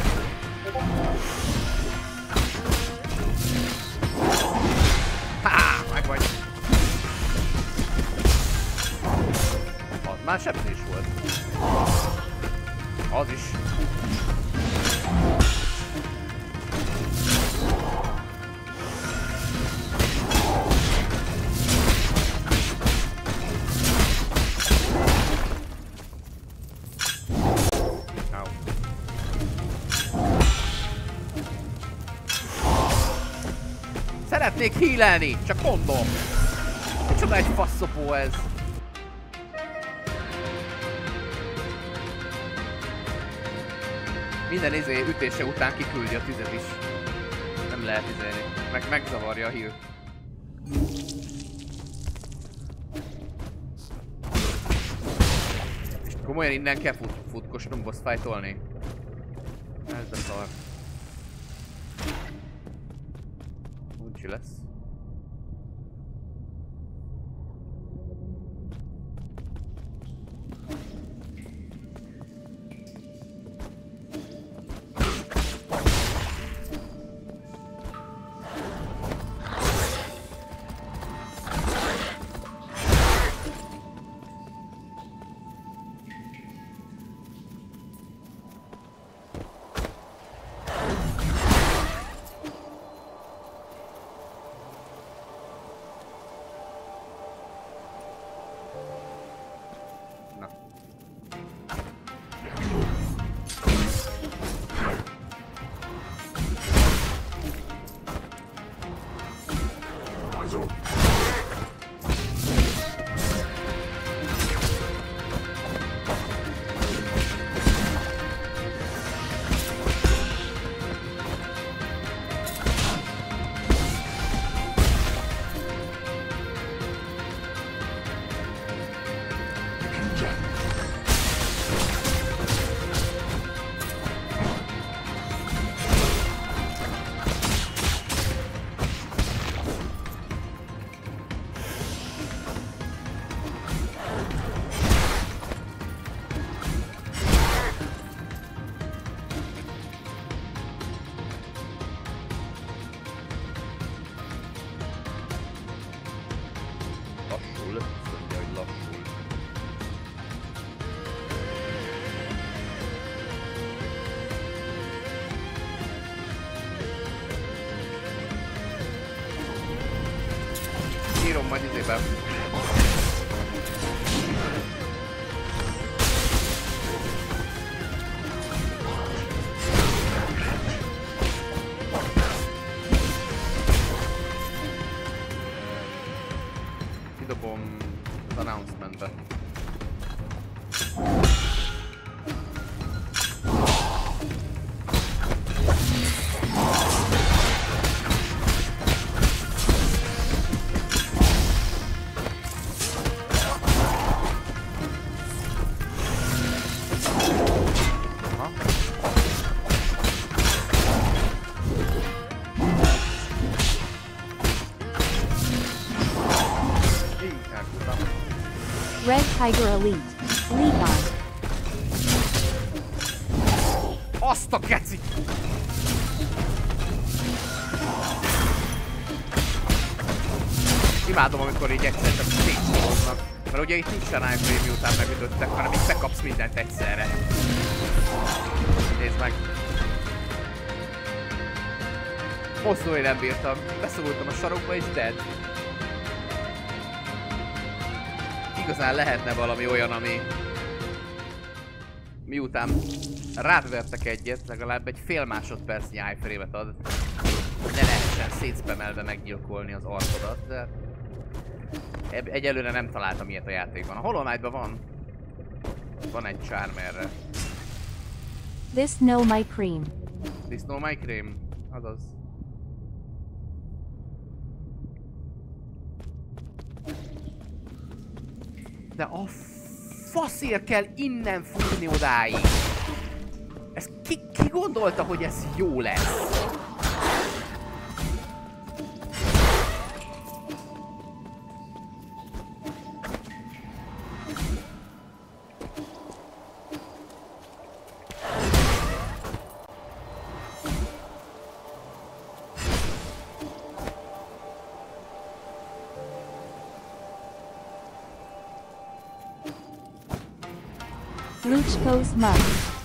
Há, meg vagy. Az már sebzés volt. Az is. Szeretnék healelni, csak mondom. Micsoda egy faszopó ez. Minden izé ütése után kiküldi a tüzet is. Nem lehet izélni. Meg megzavarja a heal. És komolyan innen kell fut futkosnunk boss fight-olni. Ez a szar. Uncsi lesz. írom majd izében. Kidobom az announcementbe. Red Tiger Elite. Leon. Azt a keci! Imádom, amikor így egyszer csak szétszoroznak. Mert ugye itt nincsen iframe miután megütöttek, hanem így bekapsz mindent egyszerre. Nézd meg! Mozdulni nem bírtam. Beszorultam a sarokba és dead. Igazán lehetne valami olyan, ami miután rád vertek egyet, legalább egy fél másodpercnyi iframe-et ad, hogy ne lehessen szétszpemelve meggyilkolni az arcodat, de egyelőre nem találtam ilyet a játékban. A Hollow Knight-ban van. Van egy charm erre. This no my cream. This no my cream. Azaz. De a faszért kell innen futni odáig. Ez ki, ki gondolta, hogy ez jó lesz? Luchko's mug.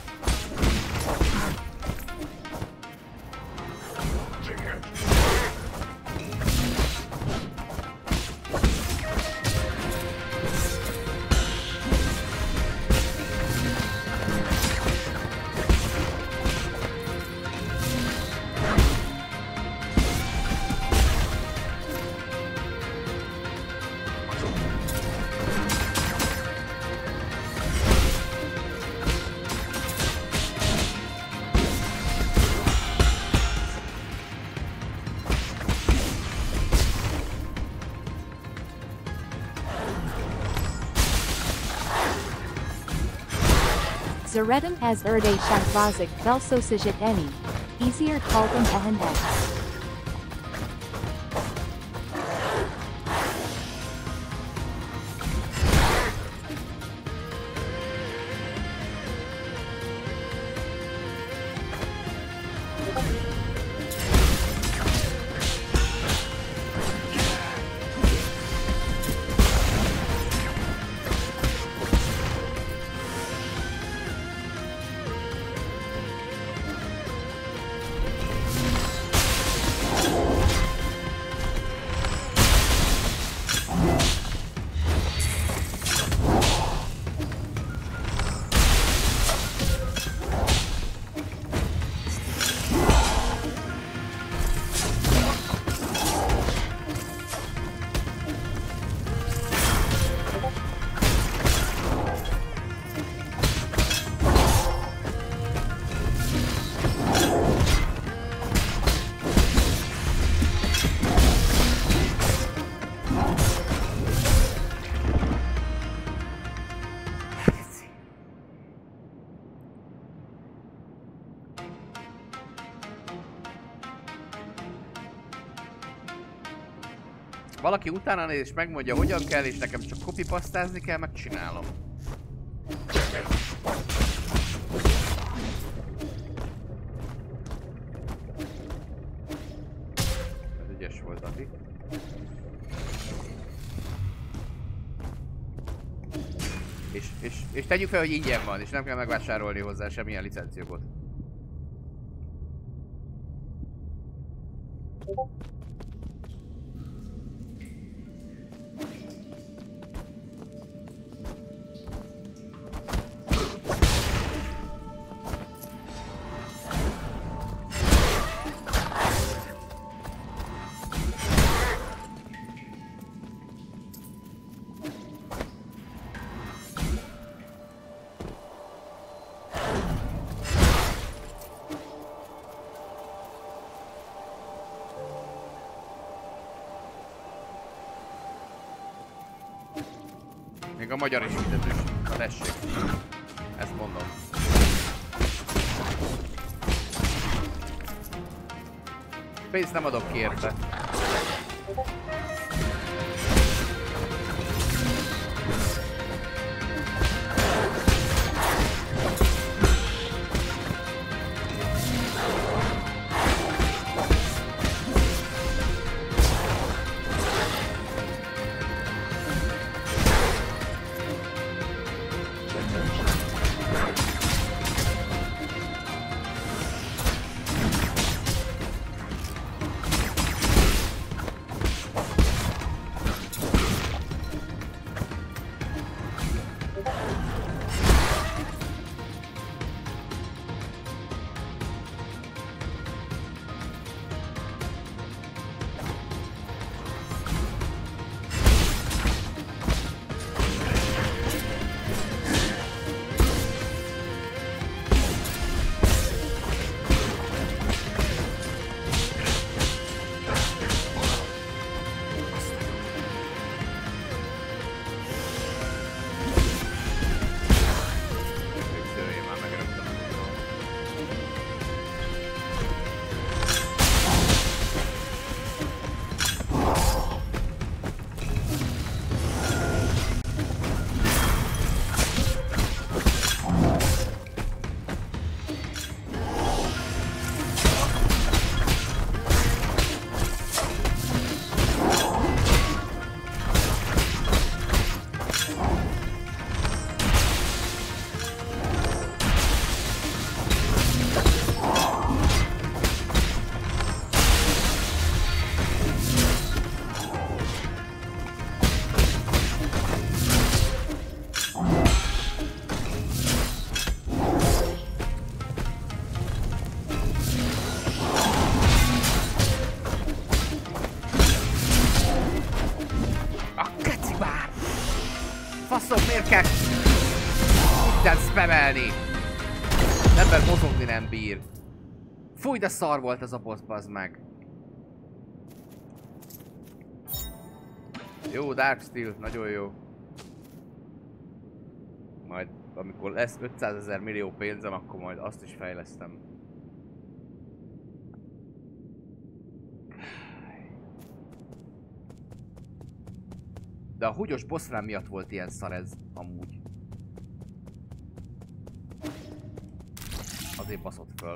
Zeredem az erde shakvazik velsosijit eni. Easier kaldım ehenhex. Valaki utána néz és megmondja, hogyan kell, és nekem csak copypastázni kell, megcsinálom. Ez ügyes volt, Ati. És, és, és tegyük fel, hogy ingyen van, és nem kell megvásárolni hozzá semmilyen licenciókat. Meg a magyar is fizetős. Na tessék. Ezt mondom. Pénzt nem adok ki érte. Faszom, miért kell itten spamelni? Az ember mozogni nem bír. Fúj, de szar volt ez a boss, bazd meg. Jó, Darksteel, nagyon jó. Majd amikor lesz ötszázezer millió pénzem, akkor majd azt is fejlesztem. De a húgyos bosszrám miatt volt ilyen szar ez, amúgy. Azért baszott föl.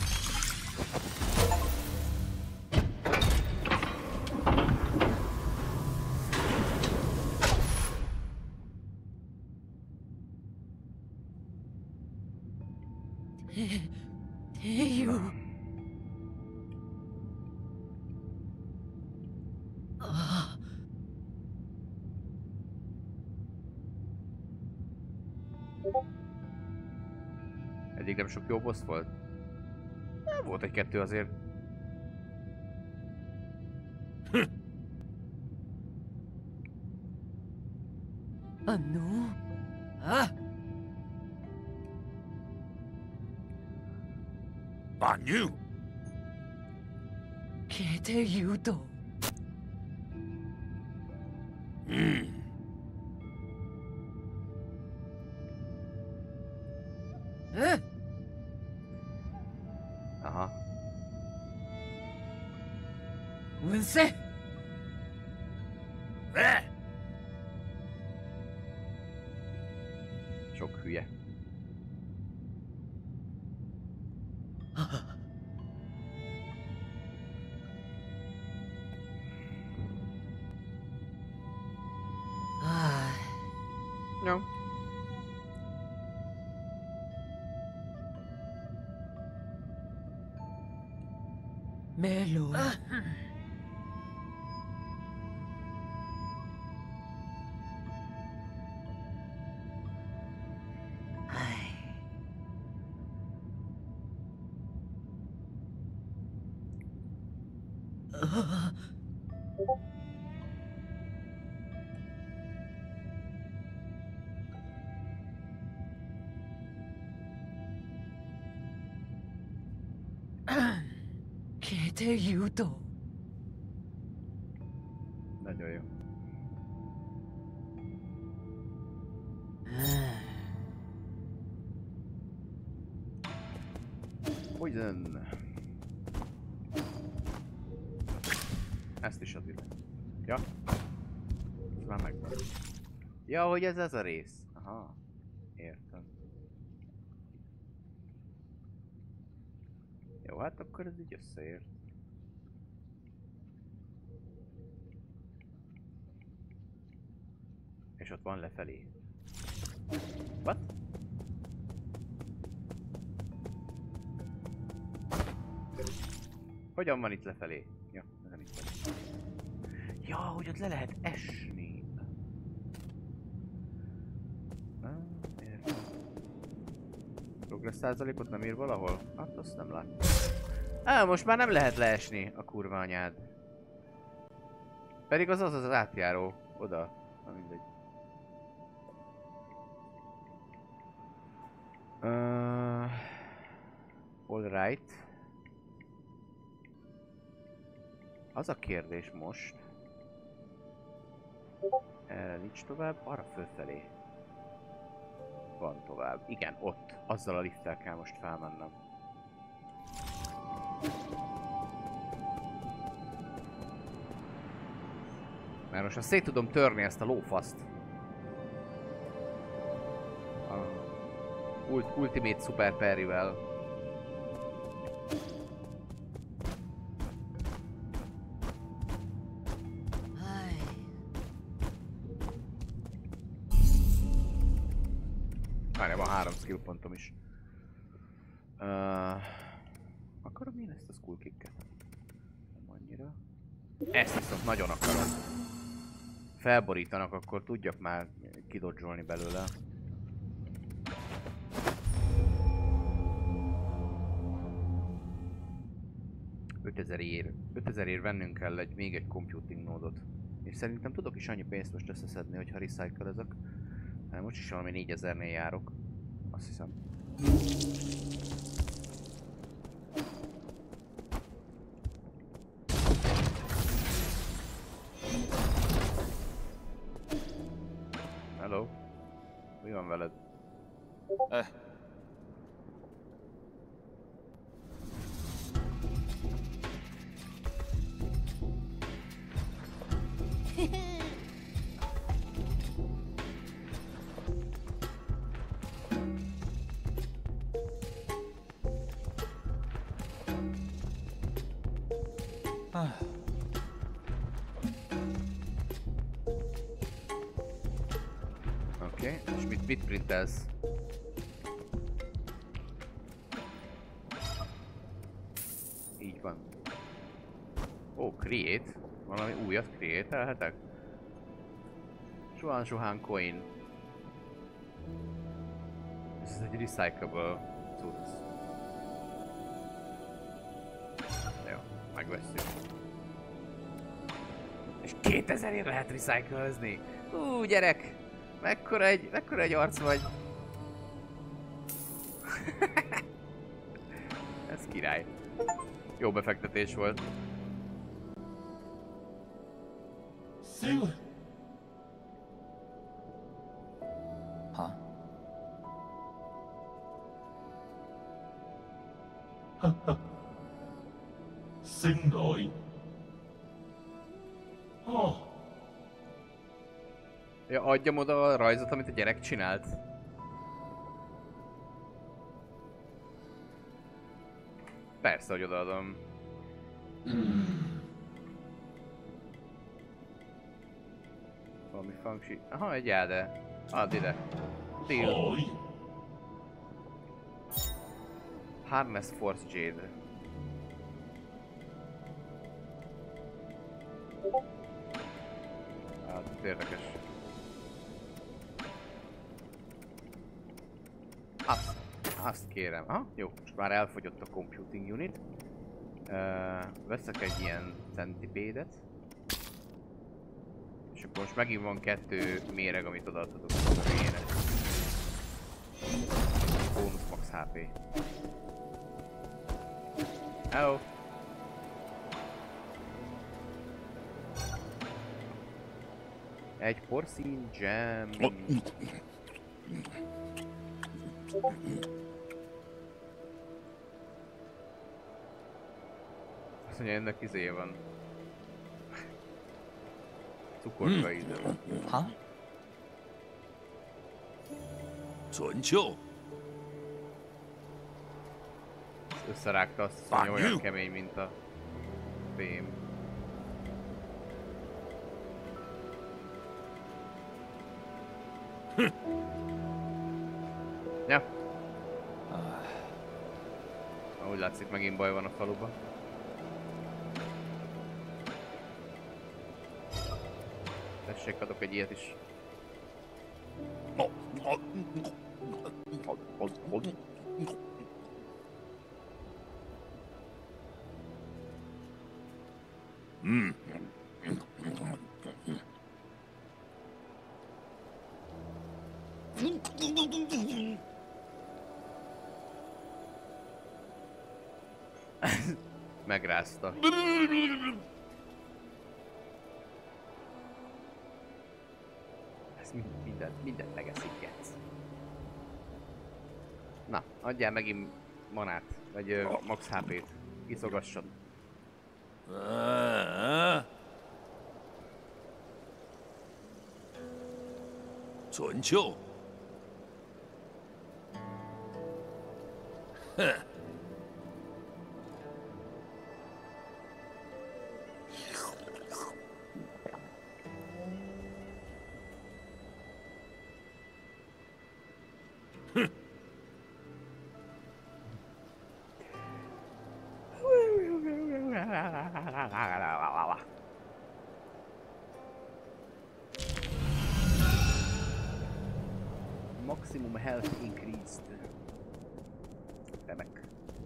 Teiu. Eddig nem sok jó boss volt? Nem, volt egy-kettő azért. Anu? Ah? Banyu? Kete Yudo. Hmm. Eh? Aha. Unse? Eh? Sok hülye. Ah. Jó. Melo. Ai. Uh. Kete Yudo. Nagyon jó. Poison. Ezt is az ide. Ja. Ez már megvan. Ja, hogy ez ez a rész. Aha. Értem. Jó, hát akkor ez így összeért. És ott van lefelé. What? Hogyan van itt lefelé? Ja, nem itt van. Ja, hogy ott le lehet esni. Ah, értem. Progress százalékot nem ír valahol? Hát azt nem láttam. Á, most már nem lehet leesni a kurva anyád. Pedig az az az átjáró. Oda. Na mindegy. Uh, Alright. Az a kérdés most. Erre nincs tovább, arra fölfelé. Van tovább. Igen, ott. Azzal a lifttel kell most felmennem. Mert most azt szét tudom törni ezt a lófaszt. A ult Ultimate Super Parryvel. Várjál, van három skill pontom is. Uh, akarom én ezt a skull kicket? Nem annyira. Ezt viszont nagyon akarom. Felborítanak, akkor tudjak már kidodzsolni belőle. ötezer ér. ötezer ér vennünk kell egy, még egy computing nódot. És szerintem tudok is annyi pénzt most összeszedni, hogyha recycle-ezek. Hát most is valami négyezernél járok. Azt hiszem. Hello. Mi van veled? Eh. Oké, okay. És mit, mit printelsz? Így van. Ó, oh, create. Valami újat create-elhetek? Suhan Suhan coin. Ez egy recyclable cucc. Jó, megvesszük. És kétezerért lehet recycle-özni? Ú, gyerek! Mekkora egy, mekkora egy arc vagy? Ez király. Jó befektetés volt. Szil! Ha? Xin lỗi. Oh. Ja, adjam oda a rajzot, amit a gyerek csinált. Persze, hogy odaadom. Valami function. Aha, egy jáde. Add ide. Deal. Hỏi. Harness Force Jade. Hát, érdekes. Azt, azt kérem. Aha, jó, most már elfogyott a computing unit. Uh, veszek egy ilyen centipédet. És akkor most megint van kettő méreg, amit odaadhatok a hülyének. Bónusz max há pé. Hello! Egy porcine jam. Azt mondja, ennek izé van. Cukorka íze van. Ha? 准教， Összerágta azt, azt mondja, olyan kemény, mint a fém. Ja. Úgy látszik, megint baj van a faluba. Tessék, adok egy ilyet is. Megrázta. Ez mind- mindent, mindent megeszik, Getsz. Na, adjál megint manát, vagy ö, max há pét. Iszogasson. 准教。哼， Maximum health increased. Remek.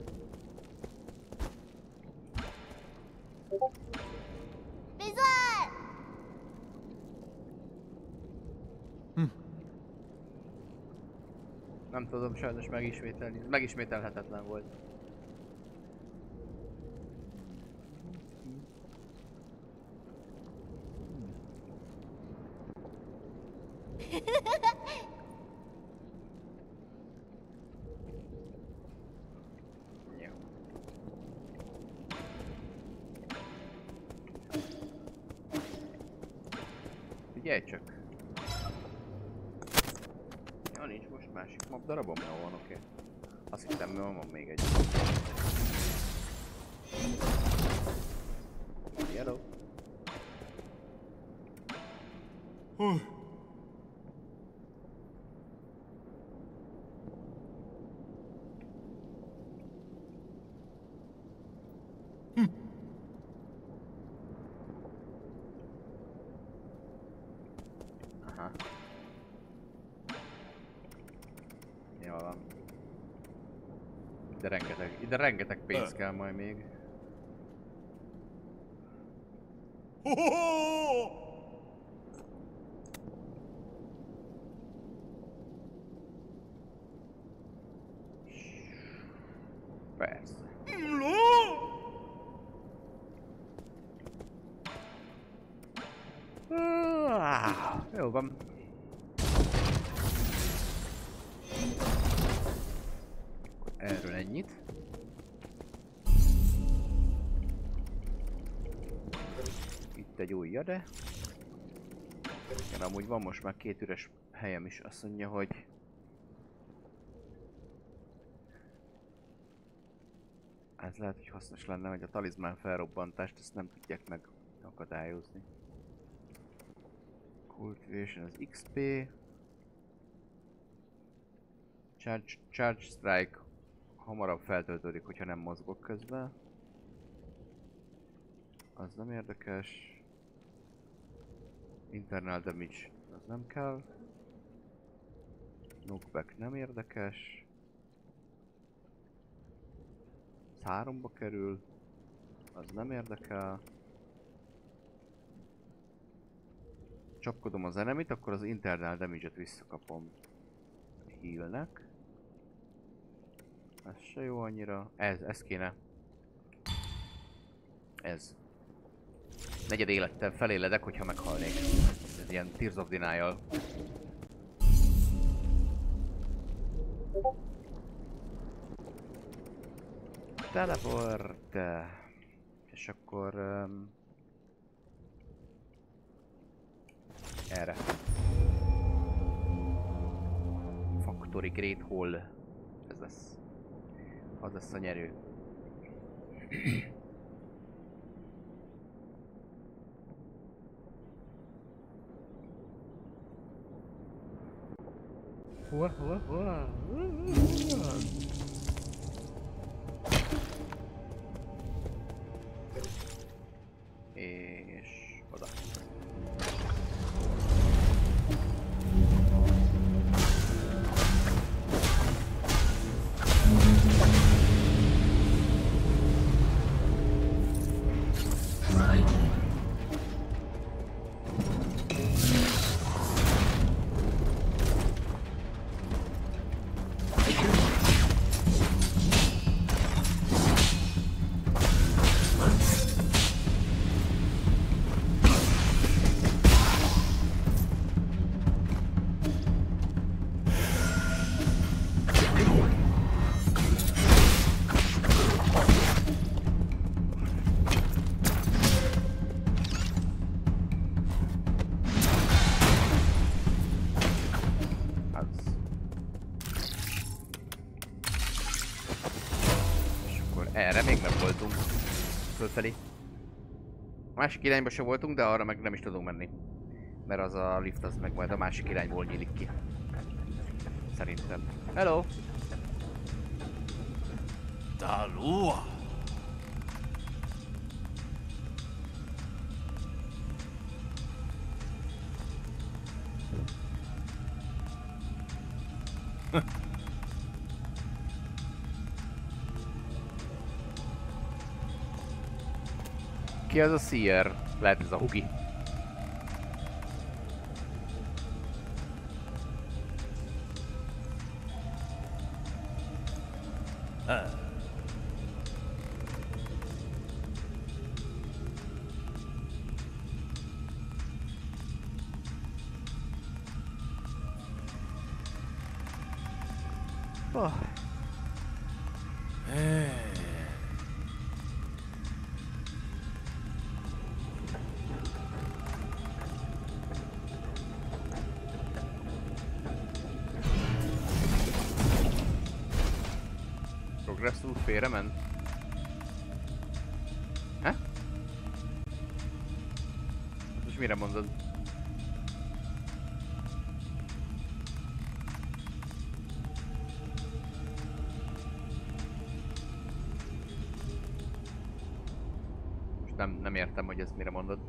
Bizony! Nem tudom sajnos megismételni. Ez megismételhetetlen volt. Jó. Figyelj csak! Ja, nincs most másik mob darabom? Jó van, oké. Azt hittem, hogy van még egy. Hello. Aha. Jól van. Ide rengeteg, ide rengeteg pénz kell majd még. Persze. Ah, jó van. Erről ennyit. Itt egy új jade. Igen, amúgy van most már két üres helyem is. Azt mondja, hogy ez lehet, hogy hasznos lenne, hogy a talizmán felrobbantást ezt nem tudják megakadályozni. Cultivation az iksz pé. Charge, charge strike hamarabb feltöltődik, hogyha nem mozgok közben. Az nem érdekes. Internal damage az nem kell. Knockback nem érdekes. Ez háromba kerül. Az nem érdekel. Csapkodom az enemit, akkor az internal damage-et visszakapom. Healnek. Ez se jó annyira. Ez, ez kéne. Ez. Negyed élettel feléledek, hogyha meghalnék. Ez ilyen Tears of Denial. Teleport. És És akkor... Um, erre. Factory Great Hall. Ez lesz. Az lesz a nyerő. Hova, hova, hova? És oda. Erre még nem voltunk. Fölfelé. A másik irányba sem voltunk, de arra meg nem is tudunk menni. Mert az a lift az meg majd a másik irányból nyílik ki. Szerintem. Hello! Dalua. Ki az a Seer? Lehet ez a Hugi. Oh. Progress út félrement? He? Most mire mondod? Most nem, nem értem, hogy ezt mire mondod.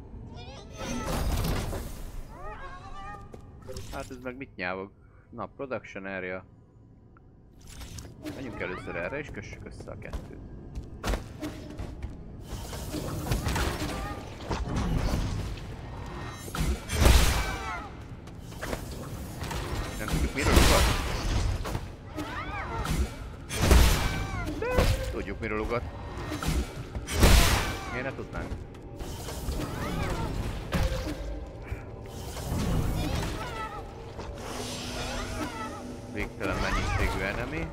Hát ez meg mit nyávog? Na, production area. Menjünk először erre és kössük össze a kettőt. Nem tudjuk miről ugat? De tudjuk miről ugat. Miért ne tudnánk? Végtelen mennyiségű enemy.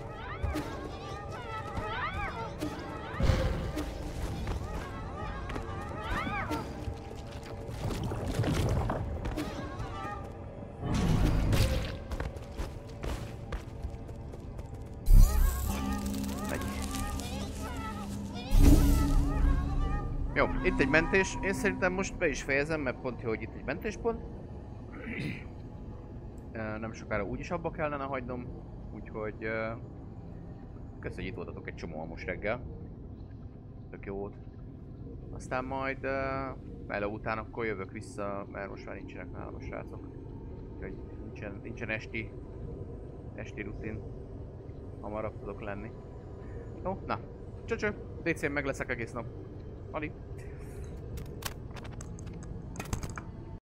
Jó, itt egy mentés. Én szerintem most be is fejezem, mert pont jó, hogy itt egy mentéspont. Nem sokára úgyis abba kellene hagynom, úgyhogy köszönjük, hogy itt voltatok egy csomó most reggel. Tök jó volt. Aztán majd vele után akkor jövök vissza, mert most már nincsenek nálam a srácok. Úgyhogy nincsen, nincsen esti, esti rutin. Hamarabb tudok lenni. Jó, na, csöcsö, dé cén meg leszek egész nap. Ali.